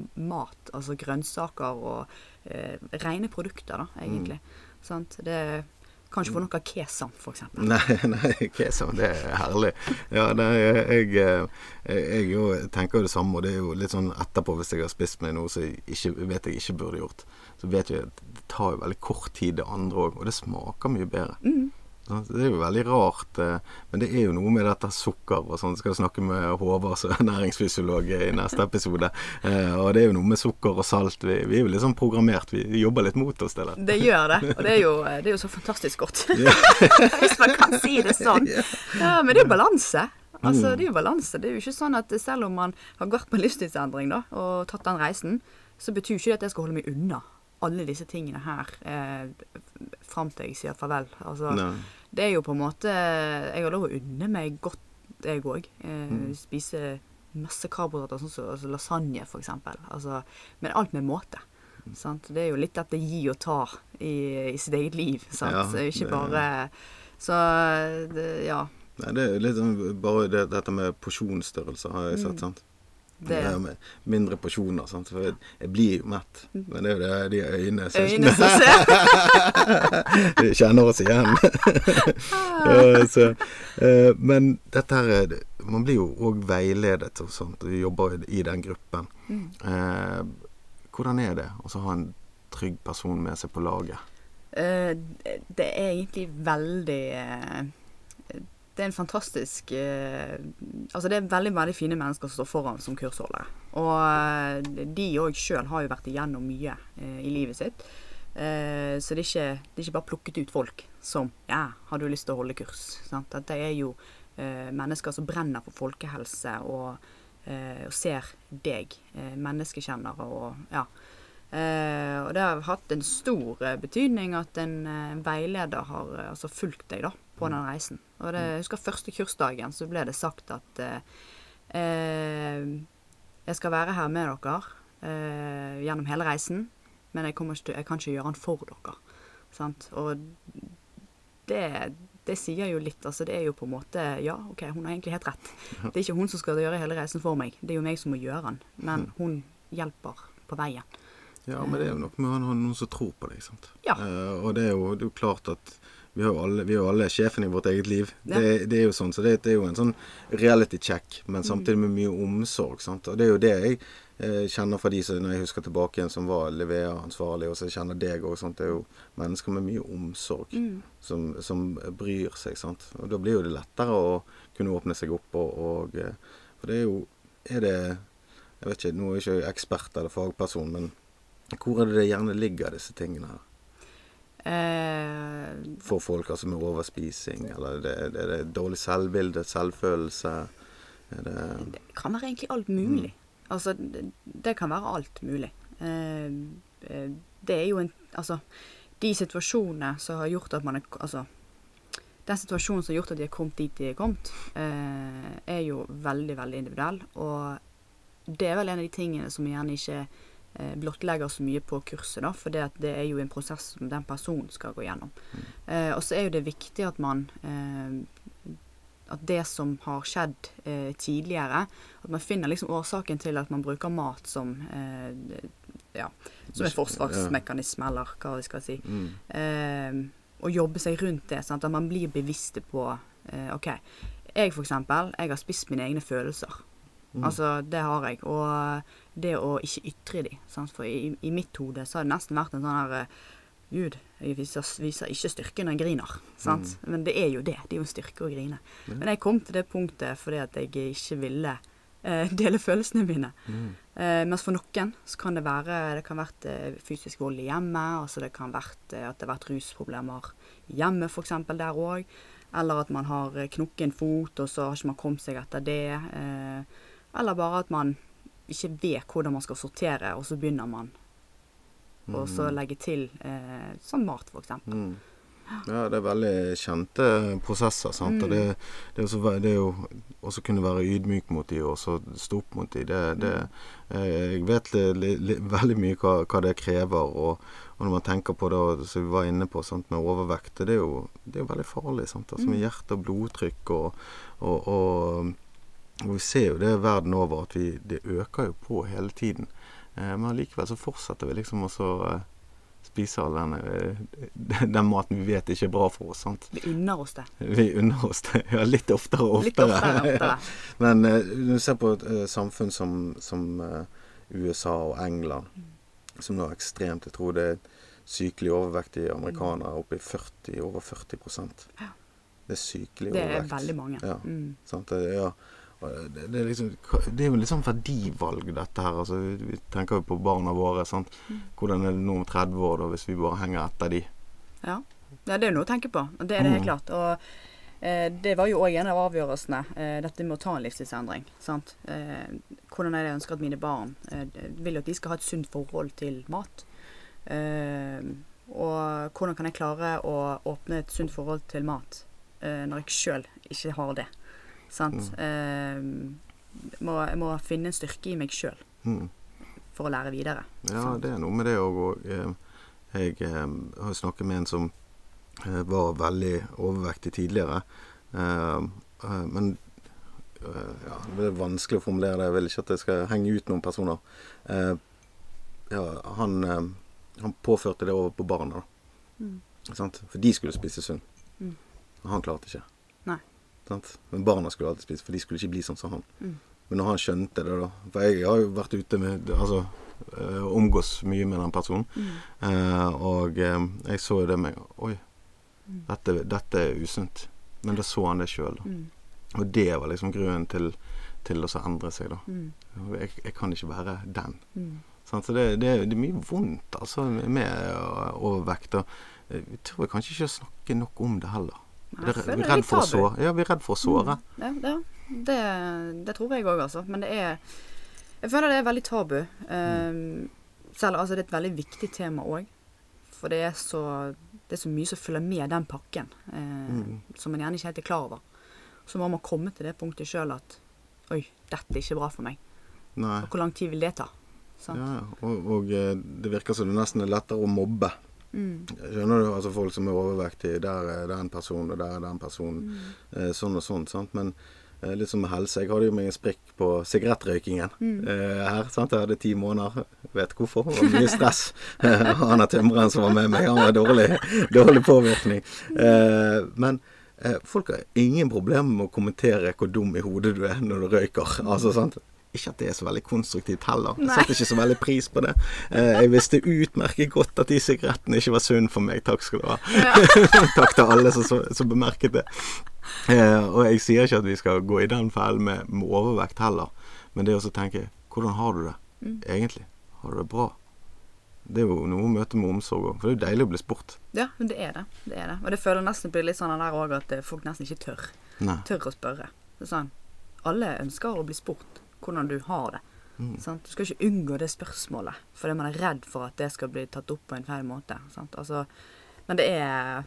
mat, altså grønnsaker og eh, rene produkter da, egentlig. Mm. Sant? Det kan ikke få noe kesam, for eksempel. Nei, nei, kesam, det er herlig. Ja, nei, jeg, jeg, jeg jo tenker jo det samme, og det er jo litt sånn etterpå, hvis jeg har spist meg noe som jeg ikke, vet jeg ikke burde gjort, så vet jeg at det tar jo veldig kort tid det andre også, og det smaker mye bedre. Mm. Det er jo veldig rart, men det er jo noe med dette sukker og sånn. Jeg skal snakke med Håvard, som er næringsfysiolog, i neste episode. Og det er jo noe med sukker og salt. Vi, vi er jo litt sånn programmert, vi jobber litt mot oss til det. Det gjør det, og det er jo, det er jo så fantastisk godt. Hvis man kan si det sånn. Ja, men det er jo balanse. Altså, det er jo balanse. Det er jo ikke sånn at selv om man har gått på en livstidsendring da, og tatt den reisen, så betyr ikke det at jeg skal holde meg unna alle disse tingene her eh, frem til jeg sier farvel. Altså, no. Det er jo på en måte, jeg har lov å unne meg godt, jeg også. Eh, mm. Spise masse karbohydrater, sånn som altså lasagne for eksempel. Altså, men alt med måte. Mm. Sant? Det er jo litt dette gi og ta i, i sitt eget liv. Sant? Ja, så ikke det, bare... Så, det, ja. Nei, det er litt sånn, bare det, dette med porsjonsstørrelse har jeg sett, mm. sant? Det er med mindre porsjoner, sant? For jeg, jeg blir jo mett, men det er jo det, de øynene som øynene som ser. De kjenner oss igjen. Ja, så, uh, men dette her, man blir jo også veiledet og sånt, og jobber i den gruppen. Mm. Uh, hvordan er det å ha en trygg person med seg på laget? Uh, det er egentlig veldig... Uh, Det er en fantastisk, eh, altså det er veldig, veldig fine mennesker som står foran som kursholdere. Og eh, de også selv har jo vært igjennom mye eh, i livet sitt. Eh, så det er, ikke, det er ikke bare plukket ut folk som, ja, har du lyst til å holde kurs? Sant? At det er jo eh, mennesker som brenner for folkehelse og, eh, og ser deg, eh, menneskekjennere og, ja. Eh, og det har hatt en stor eh, betydning at en eh, veileder har eh, altså fulgt deg da, på den reisen. Og det, jeg husker første kursdagen så ble det sagt at eh, eh, jeg skal være her med dere eh, gjennom hele reisen, men jeg, kommer ikke, jeg kan ikke gjøre den for dere. Sant? Og det, det sier jo litt, altså det er jo på en måte, ja, ok, hun har egentlig helt rett. Det er ikke hun som skal gjøre hele reisen for meg, det er jo meg som må gjøre den, men hun hjelper på veien. Ja, men det er jo nok med å ha noen som tror på deg, sant? Ja. Uh, og det er, jo, det er jo klart at vi er jo alle, vi er jo alle sjefen i vårt eget liv. Ja. Det, det er jo sånn, så det, det er jo en sånn reality check, men samtidig med mye omsorg, sant? Og det er jo det jeg eh, kjenner for de som, når jeg husker tilbake igjen, som var Livea-ansvarlig, og så kjenner deg også, sant? Det er jo mennesker med mye omsorg mm. som, som bryr seg, sant? Og da blir jo det lettere å kunne åpne seg opp, og, og for det er jo, er det, jeg vet ikke, nå er jeg ikke ekspert eller fagperson, men hvor er det det gjerne ligger disse tingene her? Eh, For folk altså med overspising, eller det, det, det er dårlig selvbilde, selvfølelse? Er det... det kan være egentlig alt mulig. Mm. Altså, det, det kan være alt mulig. Eh, det er jo en, altså, de situasjonene som har gjort at man er, altså, den situasjonen som har gjort at de har kommet dit de har kommet, eh, er jo veldig, veldig individuell, og det er vel en av de tingene som gjerne ikke blottlegger så mye på kurset da, for det, at det er jo en prosess som den personen skal gå gjennom. Mm. Eh, og så er jo det viktig at man eh, at det som har skjedd eh, tidligere, at man finner liksom årsaken til at man bruker mat som eh, ja, som en forsvarsmekanisme, eller hva vi skal si. Mm. Eh, og jobbe seg rundt det, sant? At man blir bevisste på eh, ok, jeg for eksempel, jeg har spist mine egne følelser. Mm. Altså, det har jeg, og det å ikke ytre de, sant? For i, i mitt hode så har det nesten vært en sånn her, Gud, jeg viser, viser ikke styrke når jeg griner, sant? Mm. Men det er jo det, det er jo en styrke å grine. Mm. Men jeg kom til det punktet fordi at jeg ikke ville eh, dele følelsene mine. Mm. Eh, mens for noen så kan det være, det kan vært eh, fysisk vold i hjemmet, altså det kan vært eh, at det har vært rusproblemer i hjemmet for eksempel der også, eller at man har eh, knukket en fot, og så har ikke man kommet seg etter det, eh, eller bare at man ikke vet hvordan man skal sortere, og så begynner man og så legge til eh, sånn mat for eksempel. Mm. Ja, det er veldig kjente prosesser, sant? Mm. Og det, det, er også, det er jo også kunne være ydmyk mot de, og så stå opp mot de. Det, det, jeg vet li, li, veldig mye hva, hva det krever, og, og når man tenker på det, som vi var inne på, sant, med overvekt, det er jo, det er jo veldig farlig, sant? Altså med hjerte- og blodtrykk, og, og, og, og vi ser jo det verden over, at vi, det øker jo på hele tiden. Eh, men likevel så fortsetter vi liksom også eh, spise all den, eh, den maten vi vet ikke er bra for oss, sant? Vi unner oss det. Vi unner oss det, ja, litt oftere og oftere. Litt oftere og oftere. Men eh, når du ser på et eh, samfunn som, som eh, U S A og England, mm. som nå er ekstremt, jeg tror det er sykelig overvektige amerikanere oppe i førti, over førti prosent. Ja. Det er sykelig overvekt. Det er veldig mange. Ja, mm. sant? Ja. Det, det, er liksom, det er jo litt sånn verdivalg dette her, altså, vi tenker jo på barna våre, sant? Mm. Hvordan er det nå om tretti år da, hvis vi bare henger etter de? Ja, det er noe å tenke på, og det er det helt klart, og eh, det var jo også en av avgjørelsene, eh, dette med å ta en livsstilsendring, sant? Eh, hvordan er det jeg ønsker at mine barn eh, vil jo at de skal ha et sunt forhold til mat, eh, og hvordan kan jeg klare å åpne et sunt forhold til mat eh, når jeg selv ikke har det? Sant? Mm. Eh, må, jeg må finne en styrke i meg selv mm. for å lære videre. Ja, sant? Det er noe med det også. Jeg, jeg, jeg har snakket med en som eh, var veldig overvektig tidligere. Eh, eh, men eh, ja, det er vanskelig å formulere det. Jeg vil ikke at jeg skal henge ut noen personer. Eh, ja, han, eh, han påførte det over på barna. Mm. Sant? For de skulle spise sunn. Mm. Han klarte ikke. Nei. Men barna skulle alltid spise, for de skulle ikke bli sånn som han. Mm. Men når han skjønte det da, for jeg har jo vært ute med, altså, uh, omgås mye med den personen, mm. uh, og um, jeg så det med, oi, mm. dette, dette er usunt. Men da så han det selv da. Mm. Og det var liksom grunnen til, til å endre seg da. Mm. Jeg, jeg kan ikke være den. Mm. Sånn, så det, det, det er mye vondt, altså, med overvekt. Jeg tror jeg kanskje ikke snakke nok om det heller. Nei, vi er redd for å såre. Ja, vi er redd for å såre. Mm, ja, ja. Det, det tror jeg også, altså. Men det er, jeg føler det er veldig tabu. Um, selv, altså, det er et veldig viktig tema også. For det er så, det er så mye som følger med den pakken, eh, mm. som man gjerne ikke helt er klar over. Så må man komme til det punktet selv at, oi, dette er ikke bra for meg. Nei. Og hvor lang tid vil det ta? Sant? Ja, og, og det virker som det nesten er lettere å mobbe. Mm. Skjønner du, altså folk som er overvektige, der er den personen og der er den personen, mm. eh, sånn og sånn, sant? Men eh, litt som med helse, jeg hadde jo meg en sprikk på sigarettrøykingen mm. eh, her, sant? Jeg hadde ti måneder, vet hvorfor, det var mye stress. Han er tømreren som var med meg, han var dårlig, dårlig påvirkning. Eh, men eh, folk har ingen problem med å kommentere hvor dum i hodet du er når du røyker, altså sant? Ikke at det er så veldig konstruktivt heller. Jeg satte ikke så veldig pris på det. Eh, jeg visste utmerket godt at de sigarettene ikke var sunn for meg. Takk skal du ha. Ja. Takk til alle som, som bemerket det. Eh, og jeg sier ikke at vi skal gå i den fellen med, med overvekt heller. Men det er også å tenke, hvordan har du det mm. egentlig? Har du det bra? Det er jo noe å møte med omsorg også, for det er jo deilig å bli spurt. Ja, men det er det. det, er det. Og det føler nesten blir litt sånn der også at folk nesten ikke tør. Nei. Tør å spørre. Det er sånn, alle ønsker å bli spurt hvordan du har det. Mm. Sant? Du skal ikke unngå det spørsmålet, fordi man er redd for at det skal bli tatt opp på en feil måte. Sant? Altså, men det er...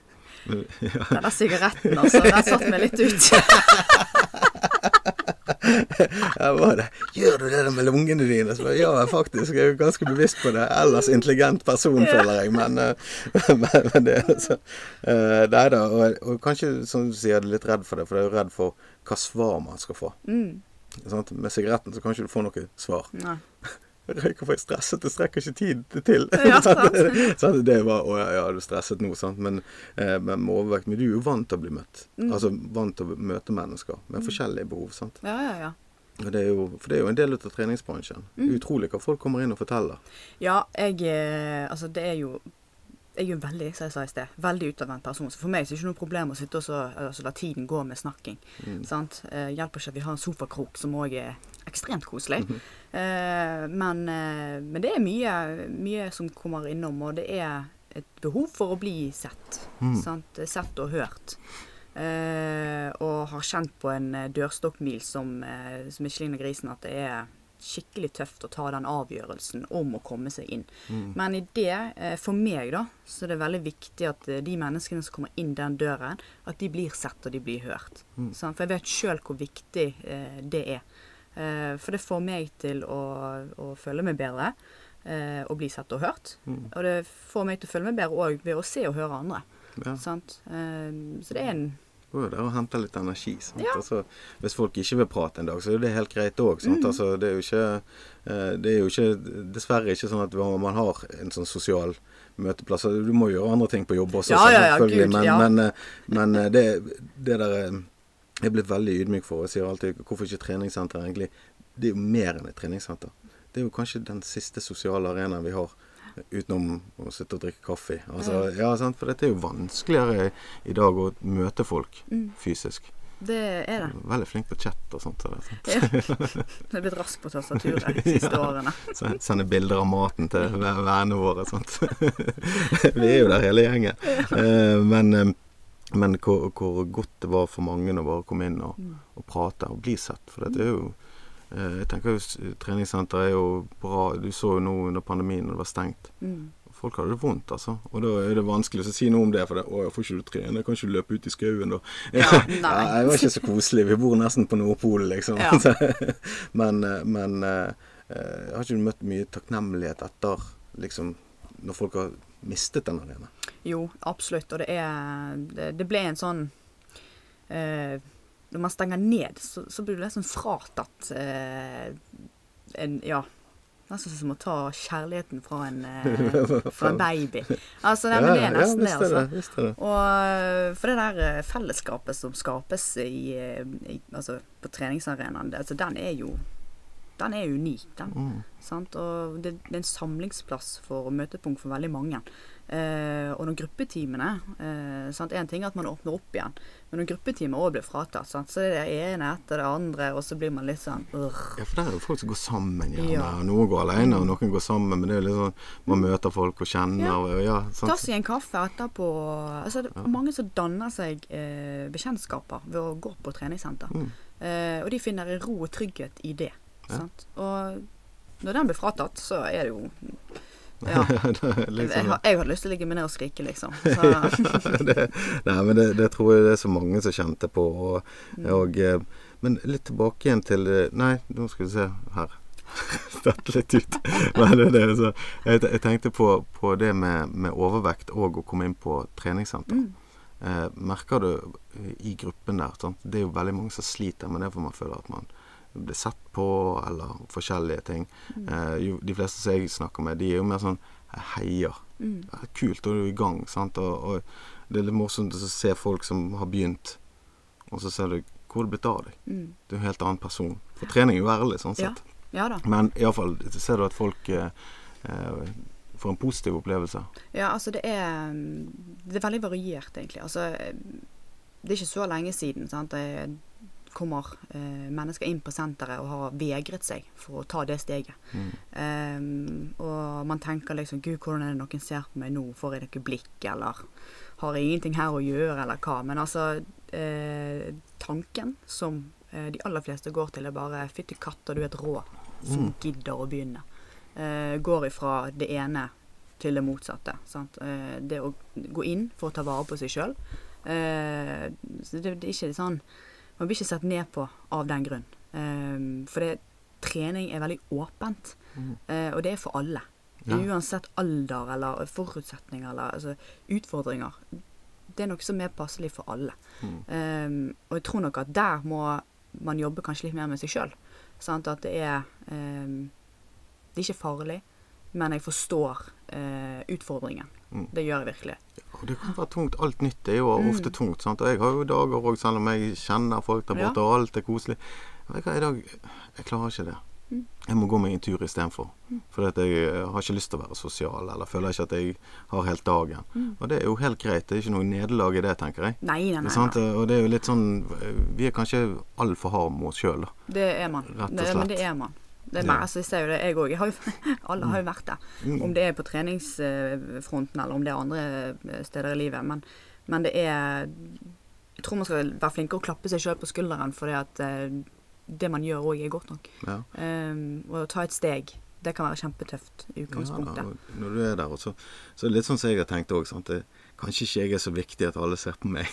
Ja. Den der sigaretten, altså, den satt meg litt ut. Ja, var det. Gjør du det der med lungene dine? Så, ja, faktisk, jeg er ganske bevisst på det. Ellers intelligent person, ja. Føler jeg, men, men, men det er altså... Uh, det er da, og, og kanskje, som du sier, jeg er litt redd for det, for jeg er jo redd for hva svar man skal få. Mm. Sånn, med sigaretten så kan ikke du få noe svar. Nei. Jeg røyker for jeg stresset, det strekker ikke tid til. Ja, sant. Sånn, det var, å ja, ja, du stresset nå, sant? Men, eh, men med overvekt, men du er jo vant til å bli møtt. Mm. Altså vant til å møte mennesker med mm. forskjellige behov, sant? Ja, ja, ja. Og det er jo, for det er jo en del av treningsbransjen. Mm. Utrolig hva folk kommer inn og forteller. Ja, jeg, altså det er jo jeg er jo veldig, som jeg sa i sted, veldig utadvendt person. Så for meg så er det ikke noe problem å sitte og så, altså, la tiden gå med snakking. Mm. Sant? Eh, hjelper ikke at vi har en sofakrok som også er ekstremt koselig. Mm-hmm. eh, men, eh, men det er mye, mye som kommer innom, og det er et behov for å bli sett. Mm. Sant? Sett og hørt. Eh, og har kjent på en dørstokkmil som, eh, som ikke ligner grisen, at det er skikkelig tøft å ta den avgjørelsen om å komme seg inn. Mm. Men i det, eh, for meg da, så er det veldig viktig at eh, de menneskene som kommer inn den døren, at de blir sett og de blir hørt. Mm. Sånn, for jeg vet selv hvor viktig eh, det er. Eh, for det får meg til å, å føle meg bedre, eh, og bli sett og hørt. Mm. Og det får meg til å føle meg bedre også ved å se og høre andre. Ja. Sant? Eh, så det er en Det er å hente litt energi. Ja. Altså, hvis folk ikke vil prate en dag, så er det helt greit også. Mm. Altså, det, er jo ikke, det er jo ikke, dessverre ikke sånn at man har en sånn sosial møteplass. Du må gjøre andre ting på jobb også, ja, ja, ja, Gud, men, ja. men, men det, det der jeg er blitt veldig ydmyk for. Jeg sier alltid, hvorfor ikke treningssenter egentlig? Det er jo mer enn et treningssenter. Det er jo kanskje den siste sosiale arenaen vi har, utenom å sitte og drikke kaffe. Altså, ja, sant? For dette er jo vanskeligere i dag å møte folk mm. fysisk. Det er det. Veldig flink på chat og sånt. Så det, sant? Ja. Det er blitt raskt på tastaturet de siste ja. årene. Sende bilder av maten til vennene våre. Sant? Vi er jo der hele gjengen. Men, men hvor, hvor godt det var for mange å bare komme inn og, og prate og bli sett. For dette er jo Jeg tenker jo, treningssenter er jo bra. Du så jo nå under pandemien når det var stengt. Mm. Folk hadde det vondt, altså. Og da er det vanskelig å si noe om det, for det, å, jeg får ikke du trene, jeg kan ikke løpe ut i skauen da. Ja, ja, jeg var ikke så koselig. Vi bor nesten på Nordpolen, liksom. Ja. men, men jeg har ikke møtt mye takknemlighet etter, liksom, når folk har mistet den arena. Jo, absolutt. Og det er, det, det ble en sånn... Eh, når man stenger ned, så, så blir du nesten fratatt eh, en, ja, nesten som å ta kjærligheten fra en, eh, fra en baby. Altså, det, ja, det er nesten ja, det, altså. Det, visst er det. Og for det der fellesskapet som skapes i, i, altså, på treningsarenaen, det, altså, den er jo, den er unik, den. Mm. Sant? Og det, det er en samlingsplass for møtepunkt for veldig mange. Eh, og når gruppetimene, eh, sant, en ting er at man åpner opp igjen, men når gruppetimer også blir fratatt, sant, så er det det ene etter det andre, og så blir man litt sånn urgh. Ja, for der er jo folk som går sammen gjerne. Ja. Noen går alene, og noen går sammen, men det er jo litt sånn, man møter folk og kjenner. Ja, og, ja sant. Ta seg en kaffe etterpå. Altså, det er ja. mange som danner seg eh, bekjentskaper ved å gå på treningssenter. Mm. Eh, og de finner ro og trygghet i det. Ja. Sant? Og når den blir fratatt, så er det jo... Ja, liksom, jeg, jeg hadde lyst til å ligge med ned og skrike, liksom. ja, det, nei, men det, det tror jeg det er så mange som kjente på. Og, mm. og, men litt tilbake igjen til... Nei, nå skal vi se her. Støtte litt ut. Men det, det, så, jeg, jeg tenkte på, på det med, med overvekt og å komme inn på treningssenter. Mm. Eh, merker du i gruppen der, sant? Det er jo veldig mange som sliter med det, for man føler at man blir sett på, eller forskjellige ting. Mm. Eh, jo, de fleste som jeg snakker med, de er jo mer sånn heier. Mm. Det er kult, og du er i gang, sant? Og, og det er litt morsomt å se folk som har begynt, og så ser du hvor det er blitt av deg. Mm. Det er en helt annen person. For trening er jo ærlig, sånn sett. Ja. Ja da. Men i alle fall ser du at folk eh, får en positiv opplevelse. Ja, altså det er, det er veldig variert, egentlig. Altså, det er ikke så lenge siden, sant? Det kommer eh, mennesker inn på senteret og har vegret seg for å ta det steget. Mm. Um, og man tenker liksom, Gud, hvordan er det noen ser på meg nå? Får jeg noe blikk, eller har jeg ingenting her å gjøre, eller hva? Men altså, eh, tanken som eh, de aller fleste går til er bare, fytti katter, du er et rå som mm. gidder å begynne. Eh, går ifra det ene til det motsatte. Sant? Eh, det å gå inn for å ta vare på seg selv. Eh, det, det er ikke sånn, man blir ikke sett ned på av den grunn. Um, for det, trening er veldig åpent. Mm. Uh, og det er for alle. Ja. Uansett alder eller forutsetninger eller altså, utfordringer. Det er noe som er passelig for alle. Mm. Um, og jeg tror nok at der må man jobbe kanskje litt mer med seg selv. Sant? At det er um, det er ikke farlig, men jeg forstår uh, utfordringen. Mm. Det gjør jeg virkelig. Ja, det kan være tungt. Alt nytt er jo mm. ofte tungt, sant? Og jeg har jo dager også, selv om jeg kjenner folk der borte, ja. og alt er koselig. Jeg, i dag, jeg klarer ikke det. Jeg må gå meg en tur i stedet for. For at jeg har ikke lyst til å være sosial, eller føler ikke at jeg har helt dagen. Mm. Og det er jo helt greit. Det er ikke noe nederlag i det, tenker jeg. Nei, nei, nei. Det og det er jo litt sånn, vi er kanskje alt for hard mot oss selv, da. Det er man. Rett og slett. Det, men det er man. Det er meg, altså jeg ser jo det, jeg også. Jeg har jo, alle har jo vært der. Mm. Om det er på treningsfronten, eller om det er andre steder i livet. Men, men det er, jeg tror man skal være flinkere å klappe seg selv på skulderen, for det at det man gjør også er godt nok. Ja. Um, og ta et steg, det kan være kjempetøft i utgangspunktet. Ja, da, når du er der også, så er det litt sånn som jeg har tenkt også, sant? Det, kanskje ikke jeg er så viktig at alle ser på meg.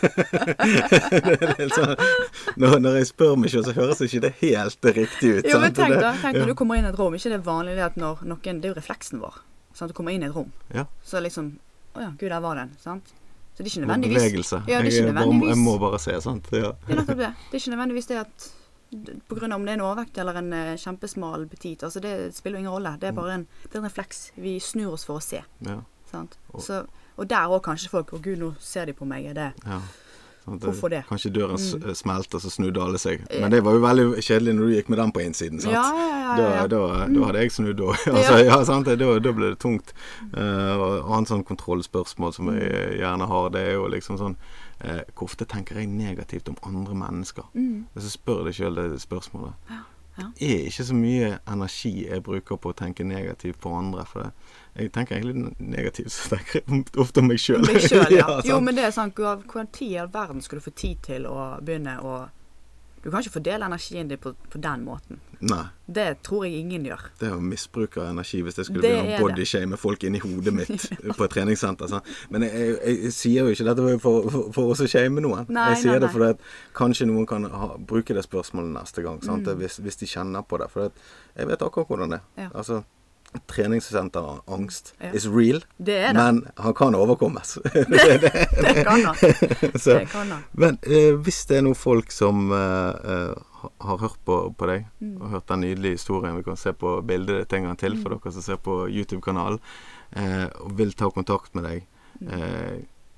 Det er litt sånn, når, når jeg spør meg selv, så høres ikke det helt riktig ut. Jo, men tenk da, tenk når ja. du kommer inn i et rom, ikke det er vanlig at når noen, det er jo refleksen vår, sånn at du kommer inn i et rom, ja. så liksom, åja, gud, der var den, sant? Så det er ikke nødvendigvis... Bevegelse. Ja, det er ikke nødvendigvis... Jeg må bare se, sant? Ja. Det er nettopp det. Det er ikke nødvendigvis det at på grunn av om det er en overvekt eller en uh, kjempesmal petit, altså det spiller ingen rolle. Det er bare en, det er en refleks. Vi snur oss for å se. Ja. Sant? Så, og der også kanskje folk, å gud, nå ser de på meg, er det... Ja. Sånn hvorfor det? Kanskje døren mm. smelter, så snudde alle seg. Ja. Men det var jo veldig kjedelig når du gikk med den på innsiden, sant? Ja, ja, ja. ja. Da, da, mm. da hadde jeg snudd også. Altså, ja, sant? Da, da ble det tungt. Uh, og en sånn kontrollspørsmål som jeg gjerne har, det er jo liksom sånn, uh, hvor ofte tenker jeg negativt om andre mennesker? Mm. Så spør deg selv det spørsmålet. Ja. Ja. Det er ikke så mye energi jeg bruker på å tenke negativt på andre, for det. Jeg tenker egentlig negativt, så tenker jeg ofte om meg selv. Om meg selv, ja. ja jo, men det er sånn, hvor tid i all verden skal du få tid til å begynne å... Du kan ikke fordele energien din på, på den måten. Nei. Det tror jeg ingen gjør. Det er jo misbruk av energi hvis jeg skulle begynne å bodyshame folk inn i hodet mitt på et treningssenter. Sant? Men jeg, jeg, jeg sier jo ikke dette for, for, for å shame noen. Nei, jeg sier nei, det fordi at kanskje noen kan ha, bruke det spørsmålet neste gang, sant? Mm. Hvis, hvis de kjenner på det. For at jeg vet akkurat hvordan det er. Ja. Altså, treningssenter angst ja. is real, det er det. Men han kan overkommes. det, det, det kan han. Så, det kan han. Men eh, hvis det er noen folk som eh, har hørt på, på deg, mm. og hørt den nydelige historien, vi kan se på bildet ditt en gang til for mm. dere som ser på YouTube-kanalen, eh, og vil ta kontakt med deg, eh,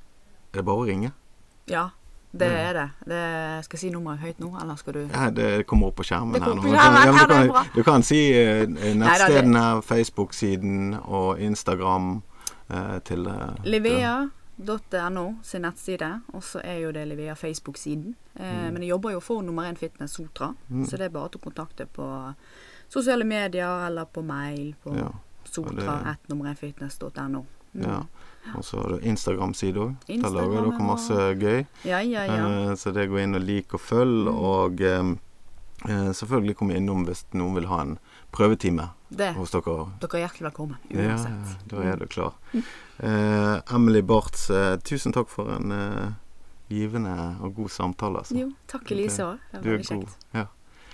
er det bare å ringe? Ja. Det er det. det. Skal jeg si nummeret høyt nå, eller skal du... Ja, det kommer opp på skjermen her nå. På skjermen, ja, du, kan, kan, du kan si eh, nettstedene, Facebook-siden og Instagram eh, til... Eh, Livea punktum no sin nettside, og så er jo det Livea Facebook-siden. Eh, mm. Men jeg jobber jo for nummer én Fitness Sotra, mm. så det er bare til å kontakte på sosiale medier, eller på mail, på ja. sotra at nummer én fitness punktum no. Mm. Ja. Og så har du Instagram-side også. Der lager dere masse gøy. Ja, ja, ja. Eh, så det går inn og like og følg, mm. og eh, selvfølgelig kommer innom hvis noen vil ha en prøvetime det. hos dere. Dere er hjertelig velkommen, uansett. Ja, da er du klar. Mm. Eh, Emily Bartz, eh, tusen takk for en eh, givende og god samtale. Altså. Jo, takk Elise også. Det var du er veldig kjekt. God. Ja.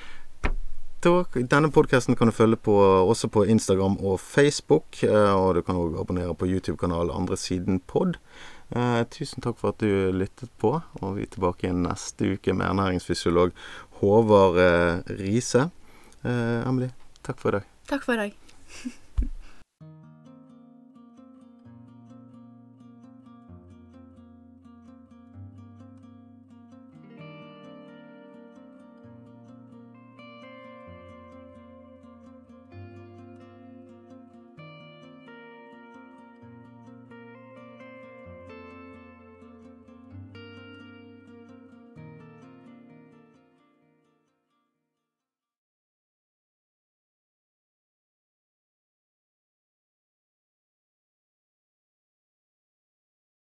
Denne podcasten kan du følge på, også på Instagram og Facebook, og du kan også abonnere på YouTube-kanalen Andre Siden Pod. Eh, tusen takk for at du lyttet på, og vi er tilbake igjen neste uke med ernæringsfysiolog Håvard eh, Riise. Eh, Emily, takk for i dag. Takk for i dag.